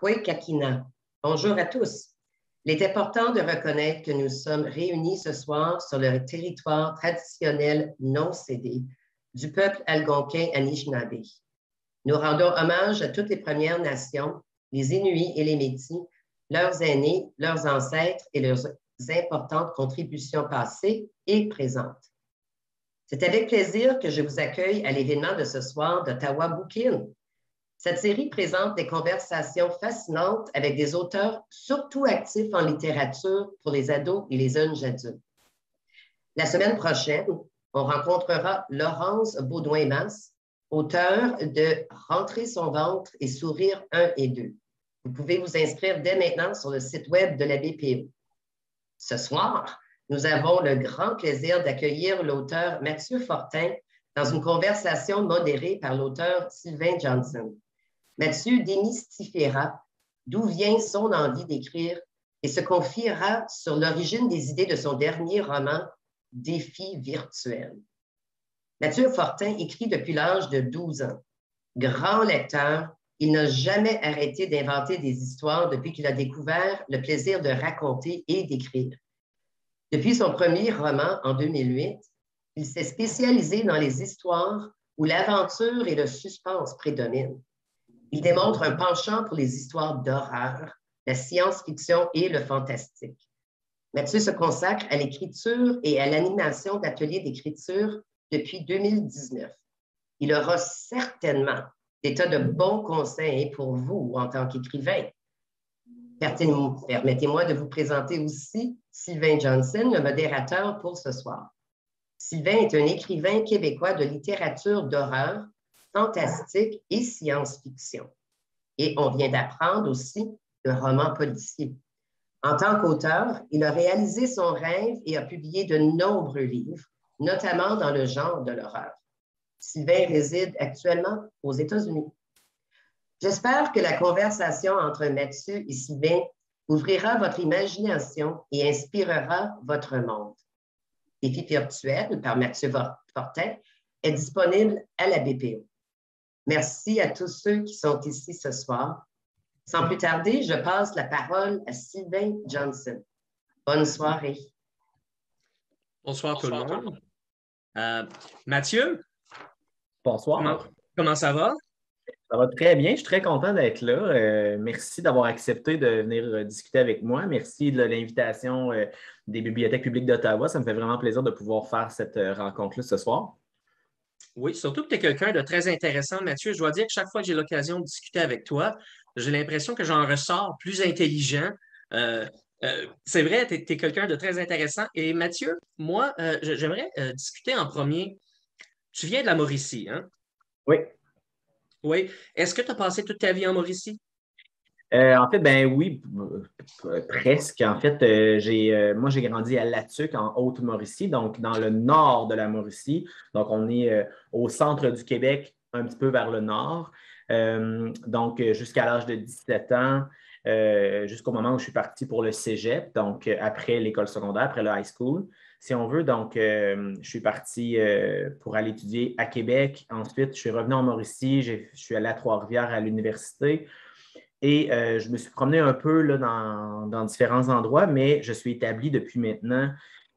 Kwe Kakina. Bonjour à tous. Il est important de reconnaître que nous sommes réunis ce soir sur le territoire traditionnel non cédé du peuple algonquin Anishinaabe. Nous rendons hommage à toutes les Premières Nations, les Inuits et les Métis, leurs aînés, leurs ancêtres et leurs importantes contributions passées et présentes. C'est avec plaisir que je vous accueille à l'événement de ce soir d'Ottawa Bookin. Cette série présente des conversations fascinantes avec des auteurs surtout actifs en littérature pour les ados et les jeunes adultes. La semaine prochaine, on rencontrera Laurence Baudouin-Masse, auteure de Rentrer son ventre et sourire 1 et 2. Vous pouvez vous inscrire dès maintenant sur le site web de la BPO. Ce soir, nous avons le grand plaisir d'accueillir l'auteur Mathieu Fortin dans une conversation modérée par l'auteur Sylvain Johnson. Mathieu démystifiera d'où vient son envie d'écrire et se confiera sur l'origine des idées de son dernier roman, Défi virtuel. Mathieu Fortin écrit depuis l'âge de 12 ans. Grand lecteur, il n'a jamais arrêté d'inventer des histoires depuis qu'il a découvert le plaisir de raconter et d'écrire. Depuis son premier roman en 2008, il s'est spécialisé dans les histoires où l'aventure et le suspense prédominent. Il démontre un penchant pour les histoires d'horreur, la science-fiction et le fantastique. Mathieu se consacre à l'écriture et à l'animation d'ateliers d'écriture depuis 2019. Il aura certainement des tas de bons conseils pour vous en tant qu'écrivain. Permettez-moi de vous présenter aussi Sylvain Johnson, le modérateur pour ce soir. Sylvain est un écrivain québécois de littérature d'horreur, fantastique et science-fiction. Et on vient d'apprendre aussi de romans policiers. En tant qu'auteur, il a réalisé son rêve et a publié de nombreux livres, notamment dans le genre de l'horreur. Sylvain réside actuellement aux États-Unis. J'espère que la conversation entre Mathieu et Sylvain ouvrira votre imagination et inspirera votre monde. Défi virtuel par Mathieu Fortin est disponible à la BPO. Merci à tous ceux qui sont ici ce soir. Sans plus tarder, je passe la parole à Sylvain Johnson. Bonne soirée. Bonsoir tout le monde. Mathieu? Bonsoir. Comment ça va? Ça va très bien. Je suis très content d'être là. Merci d'avoir accepté de venir discuter avec moi. Merci de l'invitation des Bibliothèques publiques d'Ottawa. Ça me fait vraiment plaisir de pouvoir faire cette rencontre-là ce soir. Oui, surtout que tu es quelqu'un de très intéressant, Mathieu. Je dois dire que chaque fois que j'ai l'occasion de discuter avec toi, j'ai l'impression que j'en ressors plus intelligent. C'est vrai, tu es quelqu'un de très intéressant. Et Mathieu, moi, j'aimerais discuter en premier. Tu viens de la Mauricie, hein? Oui. Oui. Est-ce que tu as passé toute ta vie en Mauricie? En fait, ben oui, presque. En fait, moi, j'ai grandi à Latuc, en Haute-Mauricie, donc dans le nord de la Mauricie. Donc, on est au centre du Québec, un petit peu vers le nord. Donc, jusqu'à l'âge de 17 ans, jusqu'au moment où je suis parti pour le cégep, donc après l'école secondaire, après le high school, si on veut. Donc, je suis parti pour aller étudier à Québec. Ensuite, je suis revenu en Mauricie. Je suis allé à Trois-Rivières à l'université. Et je me suis promené un peu là, dans différents endroits, mais je suis établi depuis maintenant,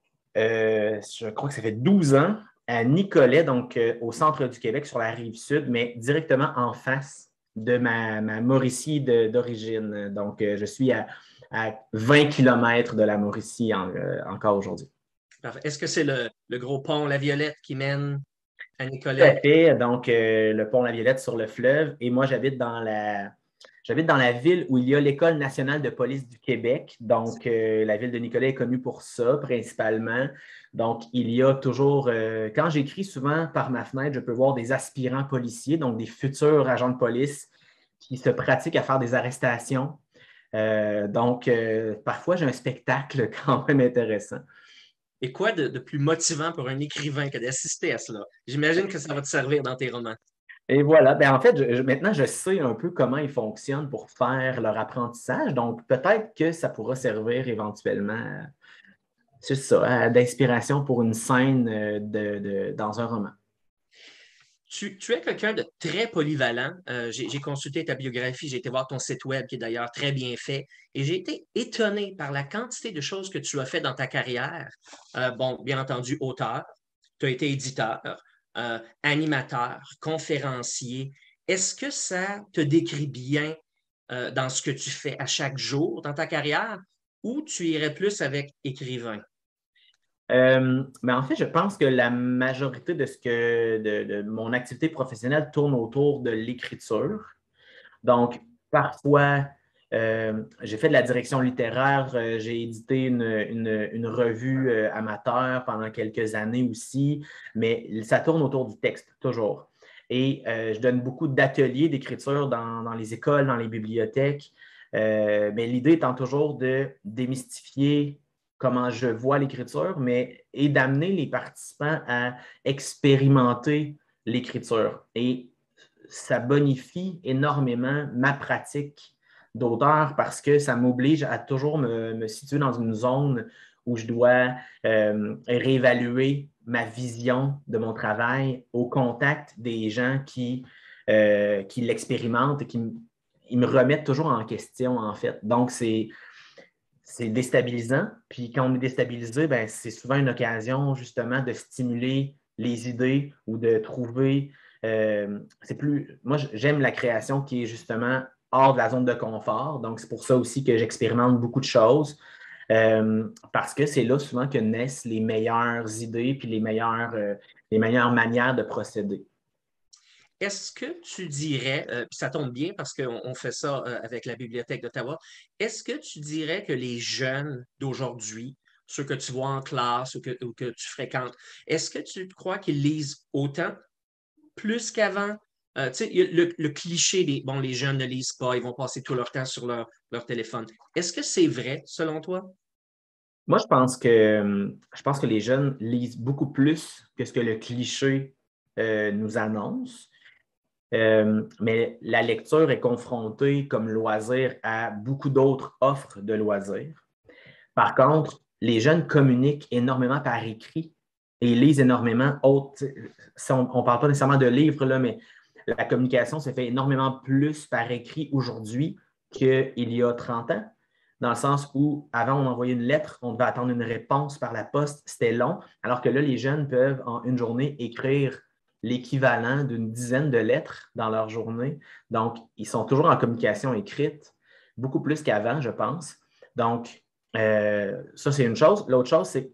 je crois que ça fait 12 ans, à Nicolet, donc au centre du Québec, sur la rive sud, mais directement en face de ma Mauricie d'origine. Donc, je suis à 20 km de la Mauricie encore aujourd'hui. Parfait. Est-ce que c'est le gros pont La Violette qui mène à Nicolet? Tout à fait. Donc, le pont La Violette sur le fleuve. Et moi, j'habite dans la ville où il y a l'École nationale de police du Québec. Donc, la ville de Nicolet est connue pour ça, principalement. Donc, il y a toujours, quand j'écris souvent par ma fenêtre, je peux voir des aspirants policiers, donc des futurs agents de police qui se pratiquent à faire des arrestations. Donc, parfois, j'ai un spectacle quand même intéressant. Et quoi de plus motivant pour un écrivain que d'assister à cela? J'imagine que ça va te servir dans tes romans. Et voilà. Ben, en fait, maintenant, je sais un peu comment ils fonctionnent pour faire leur apprentissage. Donc, peut-être que ça pourra servir éventuellement, c'est ça, d'inspiration pour une scène dans un roman. Tu es quelqu'un de très polyvalent. J'ai consulté ta biographie, j'ai été voir ton site web qui est d'ailleurs très bien fait et j'ai été étonné par la quantité de choses que tu as fait dans ta carrière. Bon, bien entendu, auteur, tu as été éditeur, animateur, conférencier. Est-ce que ça te décrit bien dans ce que tu fais à chaque jour dans ta carrière ou tu irais plus avec écrivain? Mais en fait, je pense que la majorité de mon activité professionnelle tourne autour de l'écriture. Donc, parfois, j'ai fait de la direction littéraire, j'ai édité une revue amateur pendant quelques années aussi, mais ça tourne autour du texte, toujours. Et je donne beaucoup d'ateliers d'écriture dans les écoles, dans les bibliothèques, mais l'idée étant toujours de démystifier comment je vois l'écriture, et d'amener les participants à expérimenter l'écriture. Et ça bonifie énormément ma pratique d'auteur parce que ça m'oblige à toujours me situer dans une zone où je dois réévaluer ma vision de mon travail au contact des gens qui l'expérimentent et ils me remettent toujours en question, en fait. Donc, c'est déstabilisant. Puis quand on est déstabilisé, ben, c'est souvent une occasion justement de stimuler les idées ou de trouver. Moi, j'aime la création qui est justement hors de la zone de confort. Donc, c'est pour ça aussi que j'expérimente beaucoup de choses. Parce que c'est là souvent que naissent les meilleures idées puis les meilleures manières de procéder. Est-ce que tu dirais, puis ça tombe bien parce qu'on fait ça avec la Bibliothèque d'Ottawa, est-ce que tu dirais que les jeunes d'aujourd'hui, ceux que tu vois en classe ou que tu fréquentes, est-ce que tu crois qu'ils lisent autant, plus qu'avant? Tu sais, il y a le cliché les jeunes ne lisent pas, ils vont passer tout leur temps sur leur téléphone. Est-ce que c'est vrai selon toi? Moi, je pense que les jeunes lisent beaucoup plus que ce que le cliché nous annonce. Mais la lecture est confrontée comme loisir à beaucoup d'autres offres de loisirs. Par contre, les jeunes communiquent énormément par écrit et lisent énormément autre. On ne parle pas nécessairement de livres, là, mais la communication se fait énormément plus par écrit aujourd'hui qu'il y a 30 ans, dans le sens où avant, on envoyait une lettre, on devait attendre une réponse par la poste, c'était long, alors que là, les jeunes peuvent en une journée écrire l'équivalent d'une dizaine de lettres dans leur journée. Donc, ils sont toujours en communication écrite, beaucoup plus qu'avant, je pense. Donc, ça, c'est une chose. L'autre chose, c'est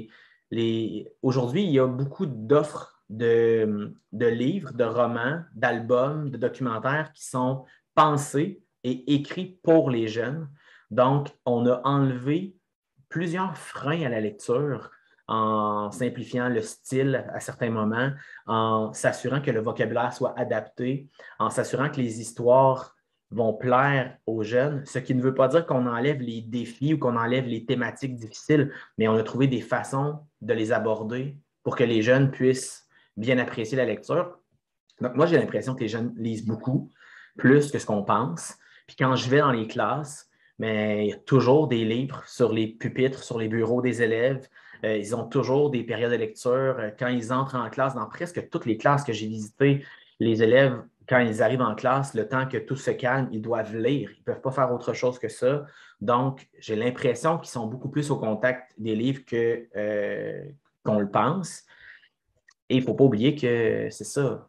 que aujourd'hui, il y a beaucoup d'offres de livres, de romans, d'albums, de documentaires qui sont pensés et écrits pour les jeunes. Donc, on a enlevé plusieurs freins à la lecture en simplifiant le style à certains moments, en s'assurant que le vocabulaire soit adapté, en s'assurant que les histoires vont plaire aux jeunes, ce qui ne veut pas dire qu'on enlève les défis ou qu'on enlève les thématiques difficiles, mais on a trouvé des façons de les aborder pour que les jeunes puissent bien apprécier la lecture. Donc, moi, j'ai l'impression que les jeunes lisent beaucoup, plus que ce qu'on pense. Puis quand je vais dans les classes, mais il y a toujours des livres sur les pupitres, sur les bureaux des élèves. Ils ont toujours des périodes de lecture. Quand ils entrent en classe, dans presque toutes les classes que j'ai visitées, les élèves, quand ils arrivent en classe, le temps que tout se calme, ils doivent lire. Ils ne peuvent pas faire autre chose que ça. Donc, j'ai l'impression qu'ils sont beaucoup plus au contact des livres qu'on le pense. Et il ne faut pas oublier que c'est ça,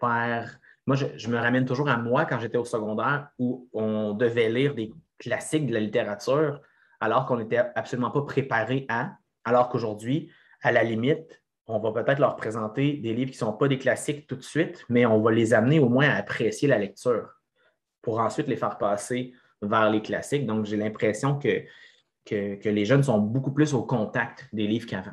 Moi, je me ramène toujours à moi quand j'étais au secondaire où on devait lire des classiques de la littérature alors qu'on n'était absolument pas préparé alors qu'aujourd'hui, à la limite, on va peut-être leur présenter des livres qui ne sont pas des classiques tout de suite, mais on va les amener au moins à apprécier la lecture pour ensuite les faire passer vers les classiques. Donc, j'ai l'impression que les jeunes sont beaucoup plus au contact des livres qu'avant.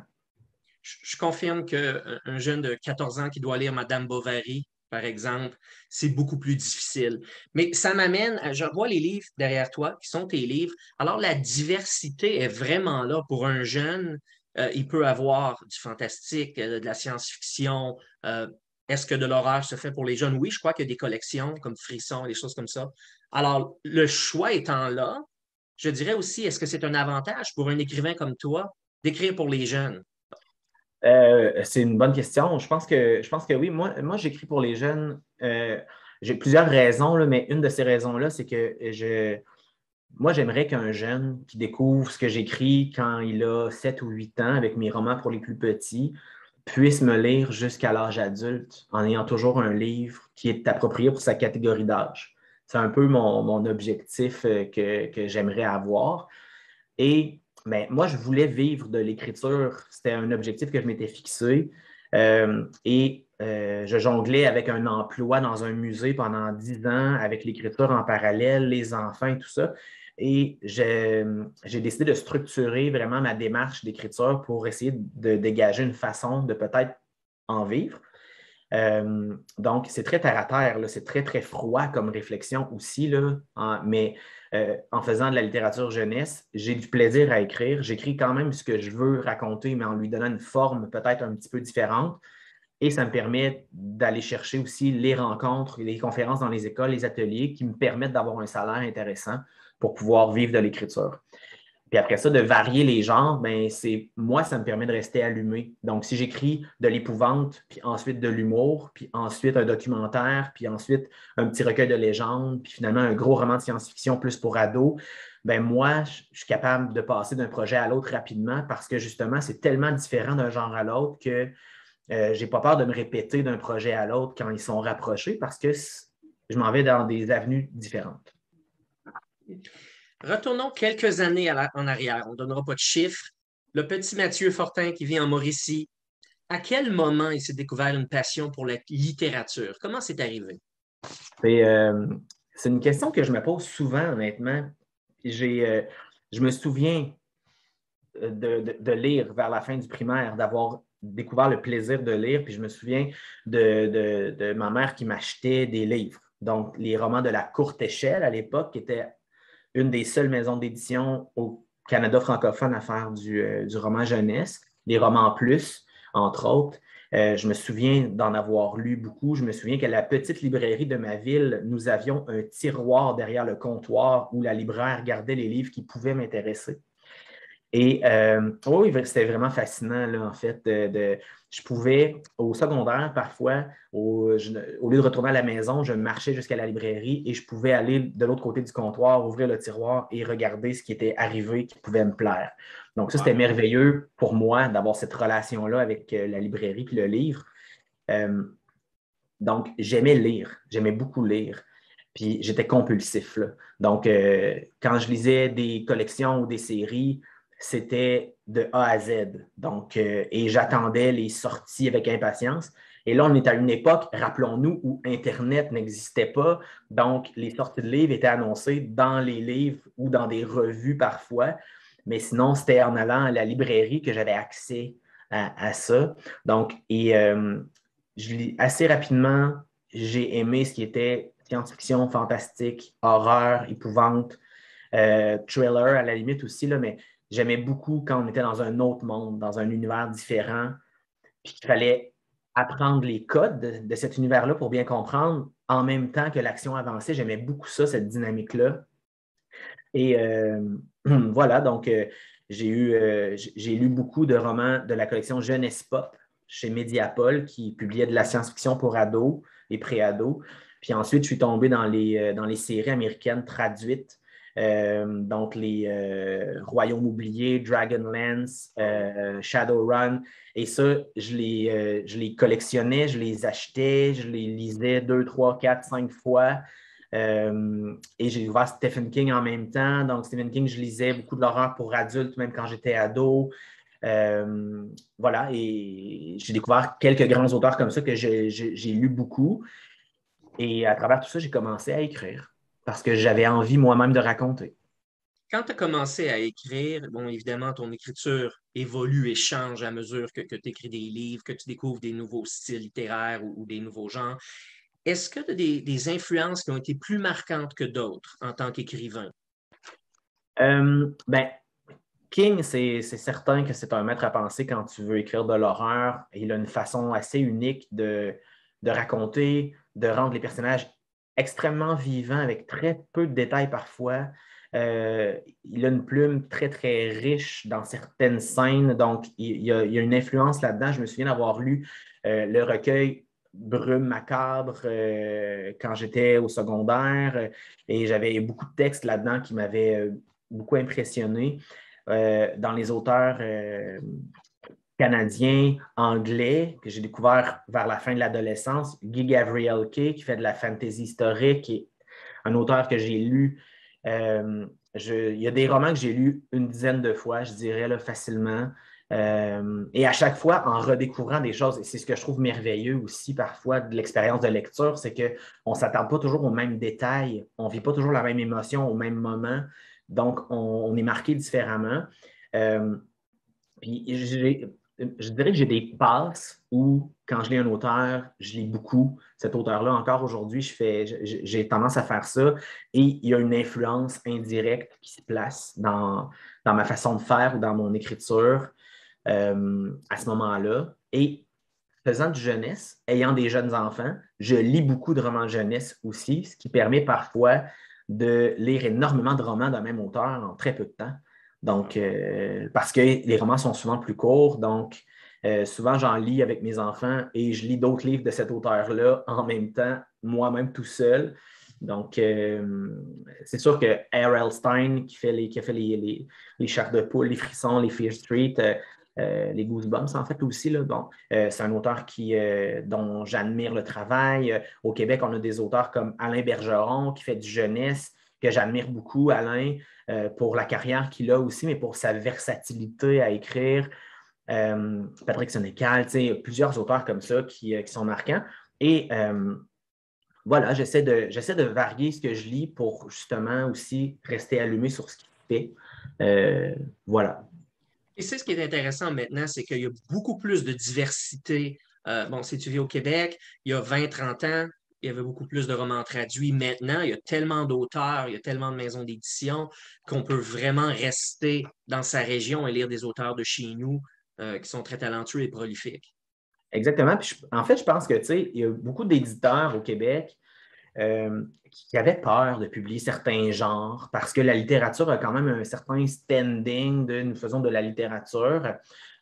Je confirme qu'un jeune de 14 ans qui doit lire Madame Bovary, par exemple, c'est beaucoup plus difficile. Mais ça m'amène, je vois les livres derrière toi, qui sont tes livres. Alors, la diversité est vraiment là pour un jeune. Il peut avoir du fantastique, de la science-fiction. Est-ce que de l'horreur se fait pour les jeunes? Oui, je crois qu'il y a des collections comme Frisson, des choses comme ça. Alors, le choix étant là, je dirais aussi, est-ce que c'est un avantage pour un écrivain comme toi d'écrire pour les jeunes? C'est une bonne question. Je pense que oui. Moi j'écris pour les jeunes. J'ai plusieurs raisons, là, mais une de ces raisons-là, c'est que moi, j'aimerais qu'un jeune qui découvre ce que j'écris quand il a 7 ou 8 ans avec mes romans pour les plus petits puisse me lire jusqu'à l'âge adulte en ayant toujours un livre qui est approprié pour sa catégorie d'âge. C'est un peu mon objectif que j'aimerais avoir. Et moi, je voulais vivre de l'écriture. C'était un objectif que je m'étais fixé. Je jonglais avec un emploi dans un musée pendant 10 ans, avec l'écriture en parallèle, les enfants et tout ça. Et j'ai décidé de structurer vraiment ma démarche d'écriture pour essayer de dégager une façon de peut-être en vivre. Donc, c'est très terre à terre, là. C'est très, très froid comme réflexion aussi, là. Mais en faisant de la littérature jeunesse, j'ai du plaisir à écrire. J'écris quand même ce que je veux raconter, mais en lui donnant une forme peut-être un petit peu différente. Et ça me permet d'aller chercher aussi les rencontres, les conférences dans les écoles, les ateliers qui me permettent d'avoir un salaire intéressant pour pouvoir vivre de l'écriture. Puis après ça, de varier les genres, moi, ça me permet de rester allumé. Donc, si j'écris de l'épouvante, puis ensuite de l'humour, puis ensuite un documentaire, puis ensuite un petit recueil de légendes, puis finalement un gros roman de science-fiction plus pour ados, moi, je suis capable de passer d'un projet à l'autre rapidement parce que justement, c'est tellement différent d'un genre à l'autre que je n'ai pas peur de me répéter d'un projet à l'autre quand ils sont rapprochés parce que je m'en vais dans des avenues différentes. Retournons quelques années en arrière. On ne donnera pas de chiffres. Le petit Mathieu Fortin qui vit en Mauricie, à quel moment il s'est découvert une passion pour la littérature? Comment c'est arrivé? C'est une question que je me pose souvent, honnêtement. Je me souviens de lire vers la fin du primaire, d'avoir découvert le plaisir de lire, puis je me souviens de ma mère qui m'achetait des livres. Donc, les romans de la courte échelle à l'époque, qui était une des seules maisons d'édition au Canada francophone à faire du roman jeunesse, des romans plus, entre autres. Je me souviens d'en avoir lu beaucoup. Je me souviens qu'à la petite librairie de ma ville, nous avions un tiroir derrière le comptoir où la libraire gardait les livres qui pouvaient m'intéresser. Et oui, c'était vraiment fascinant, là, en fait. Je pouvais, au secondaire, parfois, au lieu de retourner à la maison, je marchais jusqu'à la librairie et je pouvais aller de l'autre côté du comptoir, ouvrir le tiroir et regarder ce qui était arrivé qui pouvait me plaire. Donc, ça, c'était merveilleux pour moi d'avoir cette relation-là avec la librairie et le livre. Donc, j'aimais lire. J'aimais beaucoup lire. Puis, j'étais compulsif, là. Donc, quand je lisais des collections ou des séries, c'était de A à Z. Donc, et j'attendais les sorties avec impatience. Et là, on est à une époque, rappelons-nous, où Internet n'existait pas. Donc, les sorties de livres étaient annoncées dans les livres ou dans des revues parfois. Mais sinon, c'était en allant à la librairie que j'avais accès à ça. Donc, assez rapidement, j'ai aimé ce qui était science-fiction, fantastique, horreur, épouvante, thriller à la limite aussi, là, mais j'aimais beaucoup quand on était dans un autre monde, dans un univers différent, puis qu'il fallait apprendre les codes de cet univers-là pour bien comprendre, en même temps que l'action avançait. J'aimais beaucoup ça, cette dynamique-là. Et voilà, donc j'ai lu beaucoup de romans de la collection Jeunesse Pop chez Mediapol qui publiait de la science-fiction pour ados et pré-ados. Puis ensuite, je suis tombé dans les séries américaines traduites. Donc, les Royaumes oubliés, Dragonlance, Shadowrun. Et ça, je les collectionnais, je les achetais, je les lisais 2, 3, 4, 5 fois. Et j'ai ouvert Stephen King en même temps. Donc, Stephen King, je lisais beaucoup de l'horreur pour adultes, même quand j'étais ado. Voilà, et j'ai découvert quelques grands auteurs comme ça que j'ai lu beaucoup. Et à travers tout ça, j'ai commencé à écrire parce que j'avais envie moi-même de raconter. Quand tu as commencé à écrire, bon, évidemment, ton écriture évolue et change à mesure que tu écris des livres, que tu découvres des nouveaux styles littéraires ou des nouveaux genres. Est-ce que tu as des influences qui ont été plus marquantes que d'autres en tant qu'écrivain? King, c'est certain que c'est un maître à penser quand tu veux écrire de l'horreur. Il a une façon assez unique de raconter, de rendre les personnages extrêmement vivants avec très peu de détails parfois. Il a une plume très, très riche dans certaines scènes. Donc, il y a une influence là-dedans. Je me souviens d'avoir lu le recueil Brume macabre quand j'étais au secondaire. Et j'avais beaucoup de textes là-dedans qui m'avaient beaucoup impressionné. Dans les auteurs canadien, anglais, que j'ai découvert vers la fin de l'adolescence, Guy Gavriel Kay, qui fait de la fantasy historique, qui est un auteur que j'ai lu. Il y a des romans que j'ai lus une dizaine de fois, je dirais, là, facilement. Et à chaque fois, en redécouvrant des choses, et c'est ce que je trouve merveilleux aussi parfois de l'expérience de lecture, c'est qu'on ne s'attarde pas toujours aux mêmes détails, on ne vit pas toujours la même émotion au même moment, donc on est marqué différemment. Puis je dirais que j'ai des passes où, quand je lis un auteur, je lis beaucoup. Cet auteur-là, encore aujourd'hui, j'ai tendance à faire ça. Et il y a une influence indirecte qui se place dans ma façon de faire ou dans mon écriture à ce moment-là. Et faisant de jeunesse, ayant des jeunes enfants, je lis beaucoup de romans de jeunesse aussi, ce qui permet parfois de lire énormément de romans d'un même auteur en très peu de temps. Donc, parce que les romans sont souvent plus courts, donc souvent j'en lis avec mes enfants et je lis d'autres livres de cet auteur-là en même temps, moi-même tout seul. Donc, c'est sûr que R.L. Stine, qui a fait les Chairs de poule, les Frissons, les Fear Street, les Goosebumps, en fait, aussi. Là, bon, c'est un auteur dont j'admire le travail. Au Québec, on a des auteurs comme Alain Bergeron, qui fait du jeunesse, que j'admire beaucoup, Alain, pour la carrière qu'il a aussi, mais pour sa versatilité à écrire. Patrick Sénécal, plusieurs auteurs comme ça qui sont marquants. Et voilà, j'essaie de varier ce que je lis pour justement aussi rester allumé sur ce qui se fait. Voilà. Et c'est ce qui est intéressant maintenant, c'est qu'il y a beaucoup plus de diversité. Bon, si tu vis au Québec, il y a 20-30 ans, il y avait beaucoup plus de romans traduits. Maintenant, il y a tellement d'auteurs, il y a tellement de maisons d'édition qu'on peut vraiment rester dans sa région et lire des auteurs de chez nous qui sont très talentueux et prolifiques. Exactement. Puis en fait, je pense que, il y a beaucoup d'éditeurs au Québec qui avaient peur de publier certains genres parce que la littérature a quand même un certain standing de nous faisons de la littérature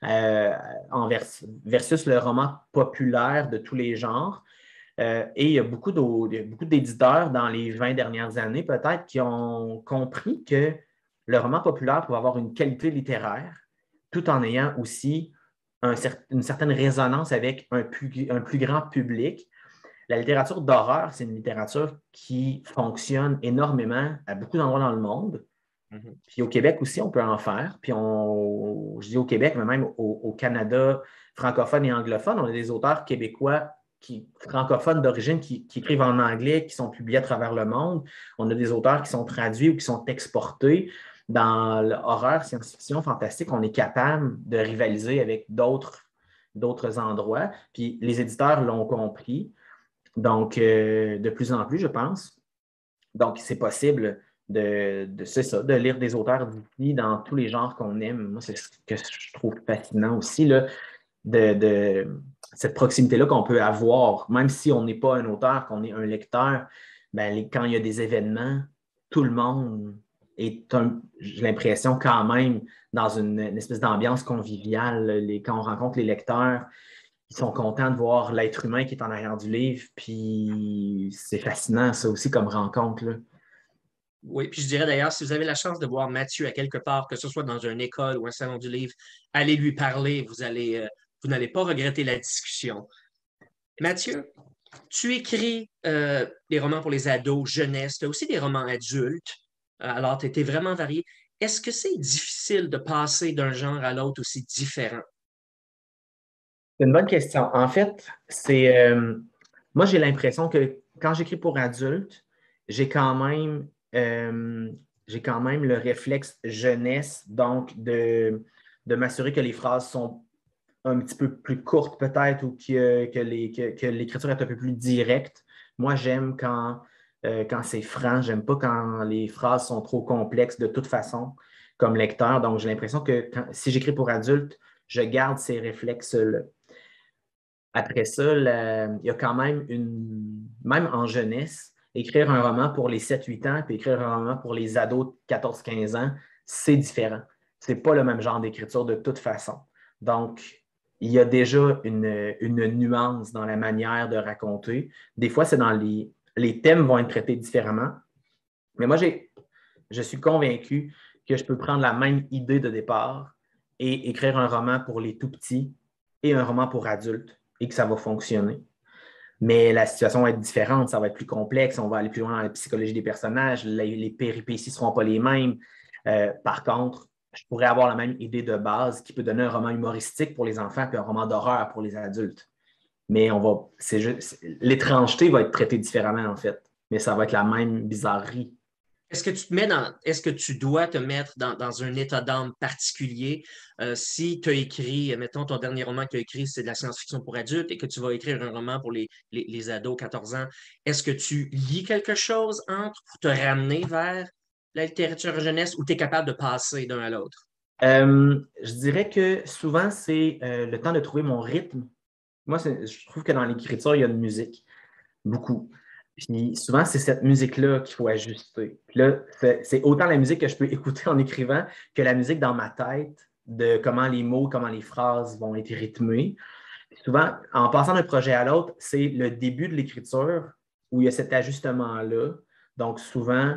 versus le roman populaire de tous les genres. Et il y a beaucoup d'éditeurs dans les 20 dernières années peut-être qui ont compris que le roman populaire pouvait avoir une qualité littéraire tout en ayant aussi une certaine résonance avec un plus grand public. La littérature d'horreur, c'est une littérature qui fonctionne énormément à beaucoup d'endroits dans le monde. Mm-hmm. Puis au Québec aussi, on peut en faire. Puis je dis au Québec, mais même au Canada francophone et anglophone, on a des auteurs québécois francophones d'origine qui écrivent en anglais, qui sont publiés à travers le monde. On a des auteurs qui sont traduits ou qui sont exportés. Dans l'horreur, science-fiction, fantastique, on est capable de rivaliser avec d'autres endroits. Puis les éditeurs l'ont compris. Donc, de plus en plus, je pense. Donc, c'est possible de lire des auteurs d'ici dans tous les genres qu'on aime. Moi, c'est ce que je trouve fascinant aussi, là, de cette proximité-là qu'on peut avoir, même si on n'est pas un auteur, qu'on est un lecteur, ben, quand il y a des événements, tout le monde est, j'ai l'impression, quand même, dans une espèce d'ambiance conviviale. Quand on rencontre les lecteurs, ils sont contents de voir l'être humain qui est en arrière du livre, puis c'est fascinant, ça aussi, comme rencontre, là. Oui, puis je dirais d'ailleurs, si vous avez la chance de voir Mathieu à quelque part, que ce soit dans une école ou un salon du livre, allez lui parler, vous n'allez pas regretter la discussion. Mathieu, tu écris des romans pour les ados, jeunesse, tu as aussi des romans adultes, alors tu étais vraiment varié. Est-ce que c'est difficile de passer d'un genre à l'autre aussi différent? C'est une bonne question. En fait, moi, j'ai l'impression que quand j'écris pour adultes, j'ai quand même le réflexe jeunesse, donc de m'assurer que les phrases sont un petit peu plus courtes peut-être ou que l'écriture est un peu plus directe. Moi, j'aime quand c'est franc. J'aime pas quand les phrases sont trop complexes de toute façon comme lecteur. Donc, j'ai l'impression que si j'écris pour adultes, je garde ces réflexes-là. Après ça, il y a quand même même en jeunesse, écrire un roman pour les 7-8 ans puis écrire un roman pour les ados de 14-15 ans, c'est différent. Ce n'est pas le même genre d'écriture de toute façon. Donc, il y a déjà une nuance dans la manière de raconter. Des fois, c'est dans les thèmes vont être traités différemment. Mais moi, je suis convaincu que je peux prendre la même idée de départ et écrire un roman pour les tout-petits et un roman pour adultes et que ça va fonctionner. Mais la situation va être différente, ça va être plus complexe, on va aller plus loin dans la psychologie des personnages, les péripéties ne seront pas les mêmes. Par contre, je pourrais avoir la même idée de base qui peut donner un roman humoristique pour les enfants puis un roman d'horreur pour les adultes. Mais l'étrangeté va être traitée différemment, en fait. Mais ça va être la même bizarrerie. Est-ce que tu dois te mettre dans un état d'âme particulier si tu as écrit, mettons, ton dernier roman que tu as écrit, c'est de la science-fiction pour adultes et que tu vas écrire un roman pour les ados 14 ans, est-ce que tu lis quelque chose entre pour te ramener vers la littérature jeunesse ou tu es capable de passer d'un à l'autre? Je dirais que souvent, c'est le temps de trouver mon rythme. Moi, je trouve que dans l'écriture, il y a une musique, beaucoup. Puis souvent, c'est cette musique-là qu'il faut ajuster. Puis là, c'est autant la musique que je peux écouter en écrivant que la musique dans ma tête de comment les mots, comment les phrases vont être rythmées. Puis souvent, en passant d'un projet à l'autre, c'est le début de l'écriture où il y a cet ajustement-là. Donc souvent,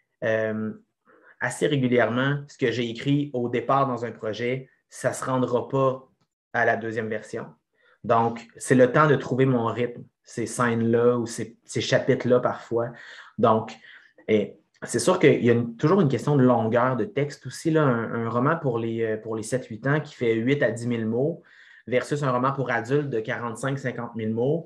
assez régulièrement, ce que j'ai écrit au départ dans un projet, ça ne se rendra pas à la deuxième version. Donc, c'est le temps de trouver mon rythme, ces scènes-là ou ces chapitres-là parfois. Donc, c'est sûr qu'il y a toujours une question de longueur de texte aussi. Là, un roman pour les 7-8 ans qui fait 8 à 10 000 mots versus un roman pour adultes de 45-50 000 mots.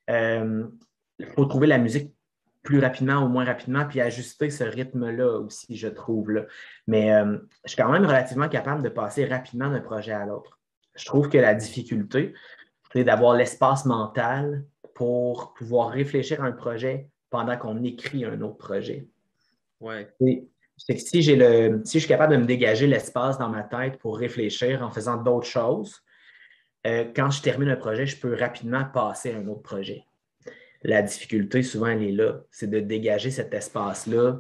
Il faut trouver la musique plus rapidement ou moins rapidement, puis ajuster ce rythme-là aussi, je trouve. Là. Mais je suis quand même relativement capable de passer rapidement d'un projet à l'autre. Je trouve que la difficulté, c'est d'avoir l'espace mental pour pouvoir réfléchir à un projet pendant qu'on écrit un autre projet. Ouais. C'est que si je suis capable de me dégager l'espace dans ma tête pour réfléchir en faisant d'autres choses, quand je termine un projet, je peux rapidement passer à un autre projet. La difficulté, souvent, elle est là. C'est de dégager cet espace-là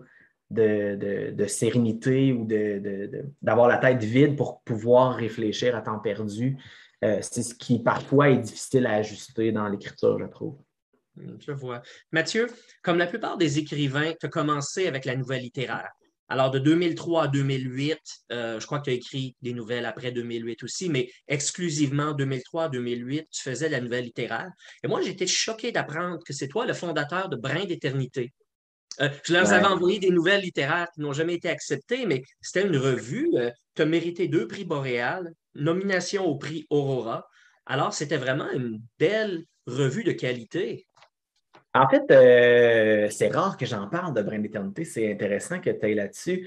de sérénité ou d'avoir la tête vide pour pouvoir réfléchir à temps perdu. C'est ce qui, parfois, est difficile à ajuster dans l'écriture, je trouve. Je vois. Mathieu, comme la plupart des écrivains, tu as commencé avec la nouvelle littéraire. Alors, de 2003 à 2008, je crois que tu as écrit des nouvelles après 2008 aussi, mais exclusivement 2003 à 2008, tu faisais la nouvelle littéraire. Et moi, j'étais choqué d'apprendre que c'est toi le fondateur de Brin d'éternité. Je leur avais envoyé des nouvelles littéraires qui n'ont jamais été acceptées, mais c'était une revue. Tu as mérité 2 prix Boréal, nomination au prix Aurora. Alors, c'était vraiment une belle revue de qualité. En fait, c'est rare que j'en parle de Brin d'éternité. C'est intéressant que tu ailles là-dessus.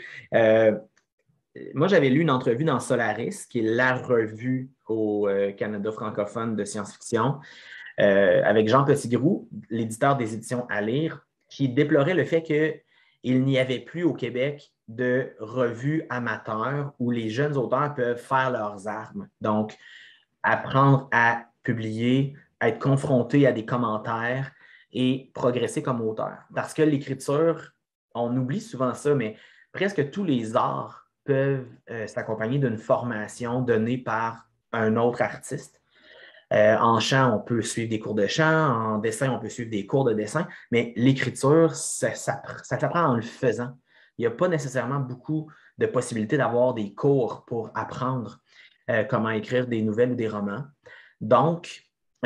Moi, j'avais lu une entrevue dans Solaris, qui est la revue au Canada francophone de science-fiction, avec Jean Petitgrou, l'éditeur des éditions À lire, qui déplorait le fait qu'il n'y avait plus au Québec de revues amateurs où les jeunes auteurs peuvent faire leurs armes. Donc, apprendre à publier, à être confronté à des commentaires et progresser comme auteur. Parce que l'écriture, on oublie souvent ça, mais presque tous les arts peuvent s'accompagner d'une formation donnée par un autre artiste. En chant, on peut suivre des cours de chant, en dessin, on peut suivre des cours de dessin, mais l'écriture, ça s'apprend en le faisant. Il n'y a pas nécessairement beaucoup de possibilités d'avoir des cours pour apprendre comment écrire des nouvelles ou des romans. Donc,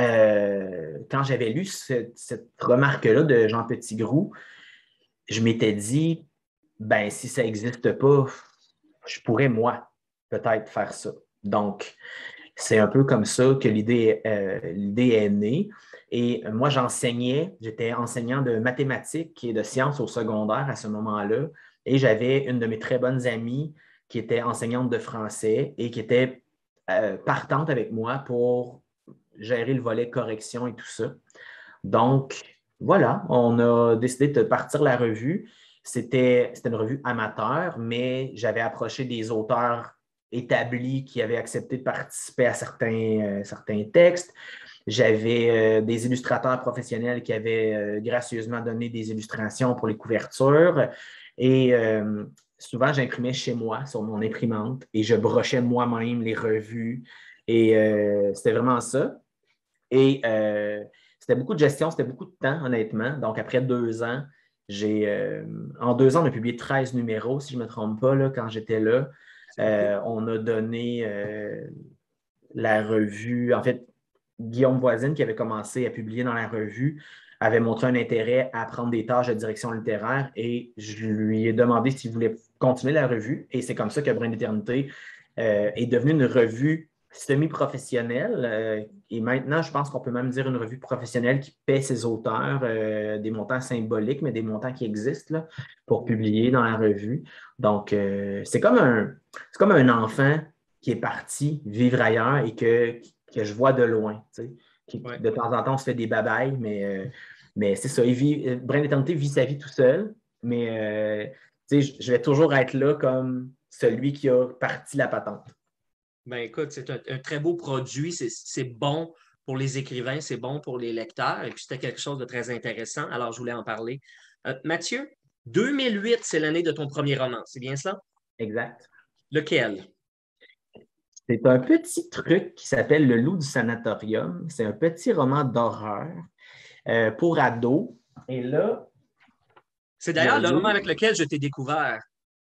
quand j'avais lu cette remarque-là de Jean Petitgrou, je m'étais dit, ben si ça n'existe pas, je pourrais, moi, peut-être faire ça. Donc, c'est un peu comme ça que l'idée est née. Et moi, j'étais enseignant de mathématiques et de sciences au secondaire à ce moment-là. Et j'avais une de mes très bonnes amies qui était enseignante de français et qui était partante avec moi pour gérer le volet correction et tout ça. Donc, voilà, on a décidé de partir la revue. C'était une revue amateur, mais j'avais approché des auteurs établis qui avaient accepté de participer à certains textes. J'avais des illustrateurs professionnels qui avaient gracieusement donné des illustrations pour les couvertures. Et souvent, j'imprimais chez moi sur mon imprimante et je brochais moi-même les revues. Et c'était vraiment ça. Et c'était beaucoup de gestion, c'était beaucoup de temps, honnêtement. Donc, après 2 ans, en 2 ans, on a publié 13 numéros, si je ne me trompe pas, là, quand j'étais là. On a donné la revue, en fait, Guillaume Voisine, qui avait commencé à publier dans la revue, avait montré un intérêt à prendre des tâches de direction littéraire et je lui ai demandé s'il voulait continuer la revue. Et c'est comme ça que Brin d'éternité est devenue une revue semi-professionnelle. Et maintenant, je pense qu'on peut même dire une revue professionnelle qui paie ses auteurs des montants symboliques, mais des montants qui existent là, pour publier dans la revue. Donc, c'est comme un enfant qui est parti vivre ailleurs et que je vois de loin. Tu sais. Ouais. De temps en temps, on se fait des babayes, mais c'est ça. Brin d'éternité vit sa vie tout seul, mais je vais toujours être là comme celui qui a parti la patente. Ben écoute, c'est un très beau produit, c'est bon pour les écrivains, c'est bon pour les lecteurs, et puis c'était quelque chose de très intéressant, alors je voulais en parler. Mathieu, 2008, c'est l'année de ton premier roman, c'est bien cela? Exact. Lequel? C'est un petit truc qui s'appelle Le loup du sanatorium. C'est un petit roman d'horreur pour ados. Et là... C'est d'ailleurs le roman avec lequel je t'ai découvert.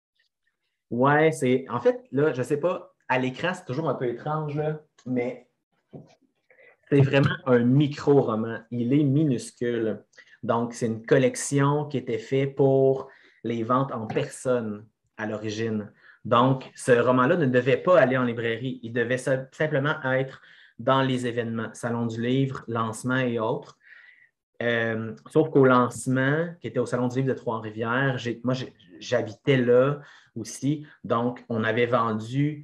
Ouais, c'est... En fait, là, je ne sais pas, à l'écran, c'est toujours un peu étrange, là, mais c'est vraiment un micro-roman. Il est minuscule. Donc, c'est une collection qui était faite pour les ventes en personne à l'origine. Donc, ce roman-là ne devait pas aller en librairie. Il devait simplement être dans les événements, Salon du livre, lancement et autres. Sauf qu'au lancement, qui était au Salon du livre de Trois-Rivières, moi, j'habitais là aussi. Donc, on avait vendu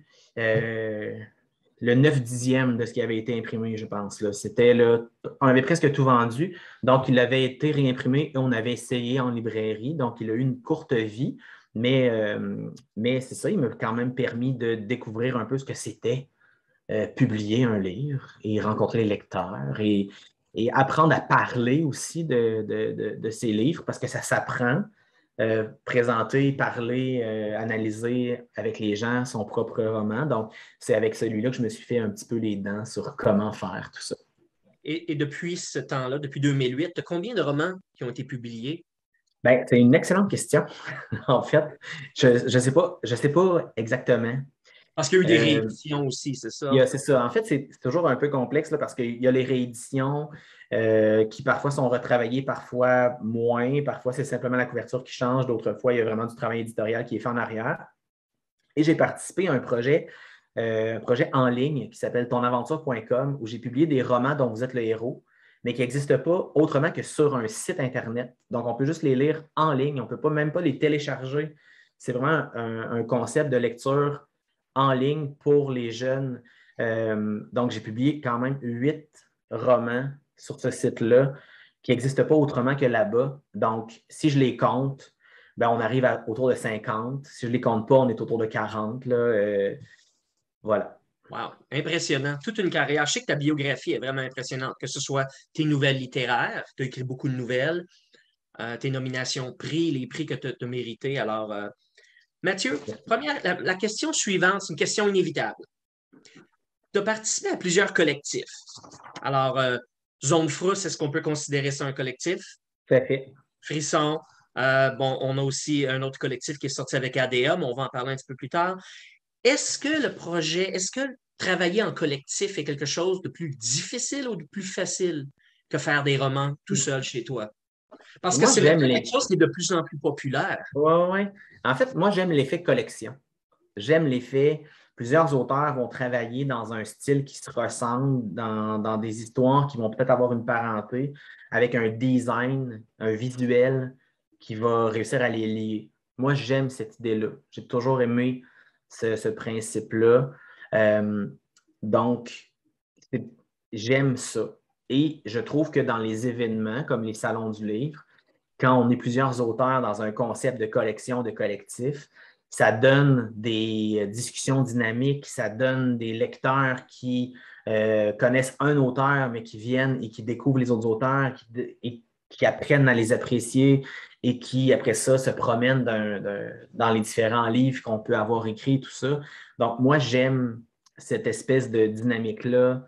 le 9/10 de ce qui avait été imprimé, je pense. Là. On avait presque tout vendu. Donc, il avait été réimprimé et on avait essayé en librairie. Donc, il a eu une courte vie. Mais c'est ça, il m'a quand même permis de découvrir un peu ce que c'était publier un livre et rencontrer les lecteurs et apprendre à parler aussi de ces livres parce que ça s'apprend. Présenter, parler, analyser avec les gens son propre roman. Donc, c'est avec celui-là que je me suis fait un petit peu les dents sur comment faire tout ça. Et depuis ce temps-là, depuis 2008, combien de romans qui ont été publiés? Bien, c'est une excellente question. En fait, je sais pas exactement. Parce qu'il y a eu des rééditions aussi, c'est ça? C'est ça. En fait, c'est toujours un peu complexe là, parce qu'il y a les rééditions qui parfois sont retravaillées, parfois moins. Parfois, c'est simplement la couverture qui change. D'autres fois, il y a vraiment du travail éditorial qui est fait en arrière. Et j'ai participé à un projet en ligne qui s'appelle tonaventure.com où j'ai publié des romans dont vous êtes le héros, mais qui n'existent pas autrement que sur un site Internet. Donc, on peut juste les lire en ligne. On ne peut même pas les télécharger. C'est vraiment un concept de lecture en ligne pour les jeunes. Donc, j'ai publié quand même 8 romans sur ce site-là qui n'existent pas autrement que là-bas. Donc, si je les compte, ben, on arrive autour de 50. Si je ne les compte pas, on est autour de 40. Là, voilà. Wow, impressionnant. Toute une carrière. Je sais que ta biographie est vraiment impressionnante, que ce soit tes nouvelles littéraires, tu as écrit beaucoup de nouvelles, tes nominations prix, les prix que tu as mérités. Alors, Mathieu, la question suivante, c'est une question inévitable. Tu as participé à plusieurs collectifs. Alors, Zone Frousse, est-ce qu'on peut considérer ça un collectif? Tout à fait. Frisson. On a aussi un autre collectif qui est sorti avec ADA, mais on va en parler un petit peu plus tard. Est-ce que travailler en collectif est quelque chose de plus difficile ou de plus facile que faire des romans tout seul chez toi? Parce que c'est quelque chose qui est de plus en plus populaire. Oui. En fait, moi, j'aime l'effet collection. J'aime l'effet. Plusieurs auteurs vont travailler dans un style qui se ressemble, dans des histoires qui vont peut-être avoir une parenté, avec un design, un visuel qui va réussir à les lier. Moi, j'aime cette idée-là. J'ai toujours aimé ce principe-là. Donc, j'aime ça. Et je trouve que dans les événements, comme les salons du livre, quand on est plusieurs auteurs dans un concept de collection, de collectif, ça donne des discussions dynamiques, ça donne des lecteurs qui connaissent un auteur, mais qui viennent et qui découvrent les autres auteurs et qui apprennent à les apprécier et qui, après ça, se promènent dans les différents livres qu'on peut avoir écrits, tout ça. Donc, moi, j'aime cette espèce de dynamique-là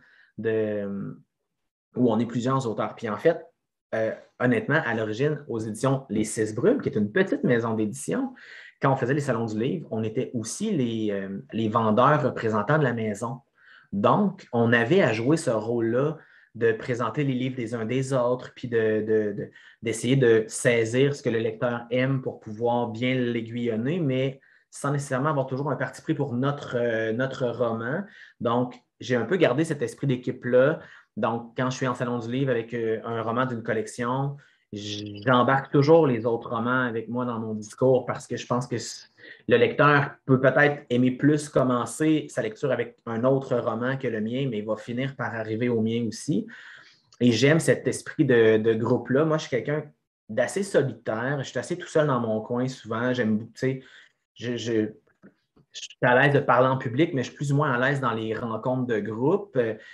où on est plusieurs auteurs. Puis en fait, honnêtement, à l'origine, aux éditions Les Six Brumes, qui est une petite maison d'édition, quand on faisait les salons du livre, on était aussi les vendeurs représentants de la maison. Donc, on avait à jouer ce rôle-là de présenter les livres des uns des autres, puis d'essayer de saisir ce que le lecteur aime pour pouvoir bien l'aiguillonner, mais sans nécessairement avoir toujours un parti pris pour notre roman. Donc, j'ai un peu gardé cet esprit d'équipe-là. Donc, quand je suis en salon du livre avec un roman d'une collection, j'embarque toujours les autres romans avec moi dans mon discours parce que je pense que le lecteur peut peut-être aimer plus commencer sa lecture avec un autre roman que le mien, mais il va finir par arriver au mien aussi. Et j'aime cet esprit de groupe-là. Moi, je suis quelqu'un d'assez solitaire. Je suis assez tout seul dans mon coin souvent. J'aime, tu sais, je suis à l'aise de parler en public, mais je suis plus ou moins à l'aise dans les rencontres de groupe.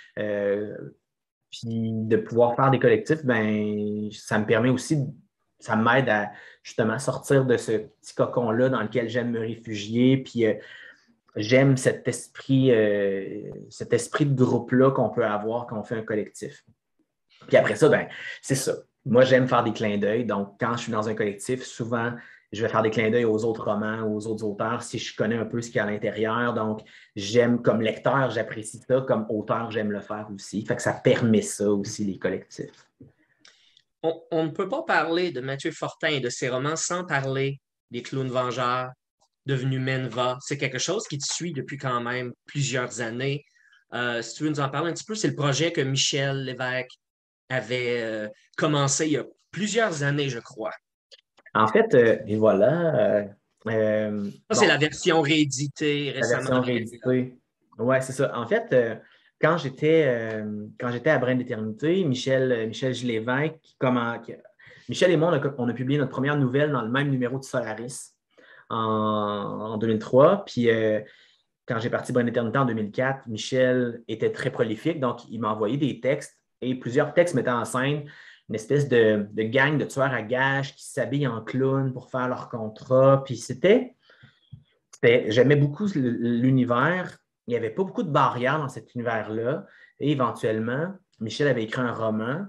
Puis de pouvoir faire des collectifs, ben, ça me permet aussi, ça m'aide à justement sortir de ce petit cocon-là dans lequel j'aime me réfugier. Puis j'aime cet esprit de groupe-là qu'on peut avoir quand on fait un collectif. Puis après ça, ben, c'est ça. Moi, j'aime faire des clins d'œil. Donc, quand je suis dans un collectif, souvent, je vais faire des clins d'œil aux autres romans, aux autres auteurs, si je connais un peu ce qu'il y a à l'intérieur. Donc, j'aime, comme lecteur, j'apprécie ça. Comme auteur, j'aime le faire aussi. Fait que ça permet ça aussi, les collectifs. On ne peut pas parler de Mathieu Fortin et de ses romans sans parler des Clowns Vengeurs, devenus Menva. C'est quelque chose qui te suit depuis quand même plusieurs années. Si tu veux nous en parler un petit peu, c'est le projet que Michel Lévesque avait commencé il y a plusieurs années, je crois. En fait, et voilà. C'est la version rééditée récemment. La version rééditée. Oui, c'est ça. En fait, quand j'étais à Brin d'éternité, Michel Lévesque, Michel et moi, on a publié notre première nouvelle dans le même numéro de Solaris en 2003. Puis quand j'ai parti Brin d'éternité en 2004, Michel était très prolifique, donc il m'a envoyé des textes et plusieurs textes mettant en scène une espèce de gang de tueurs à gages qui s'habillent en clown pour faire leur contrat. Puis j'aimais beaucoup l'univers. Il n'y avait pas beaucoup de barrières dans cet univers-là. Et éventuellement, Michel avait écrit un roman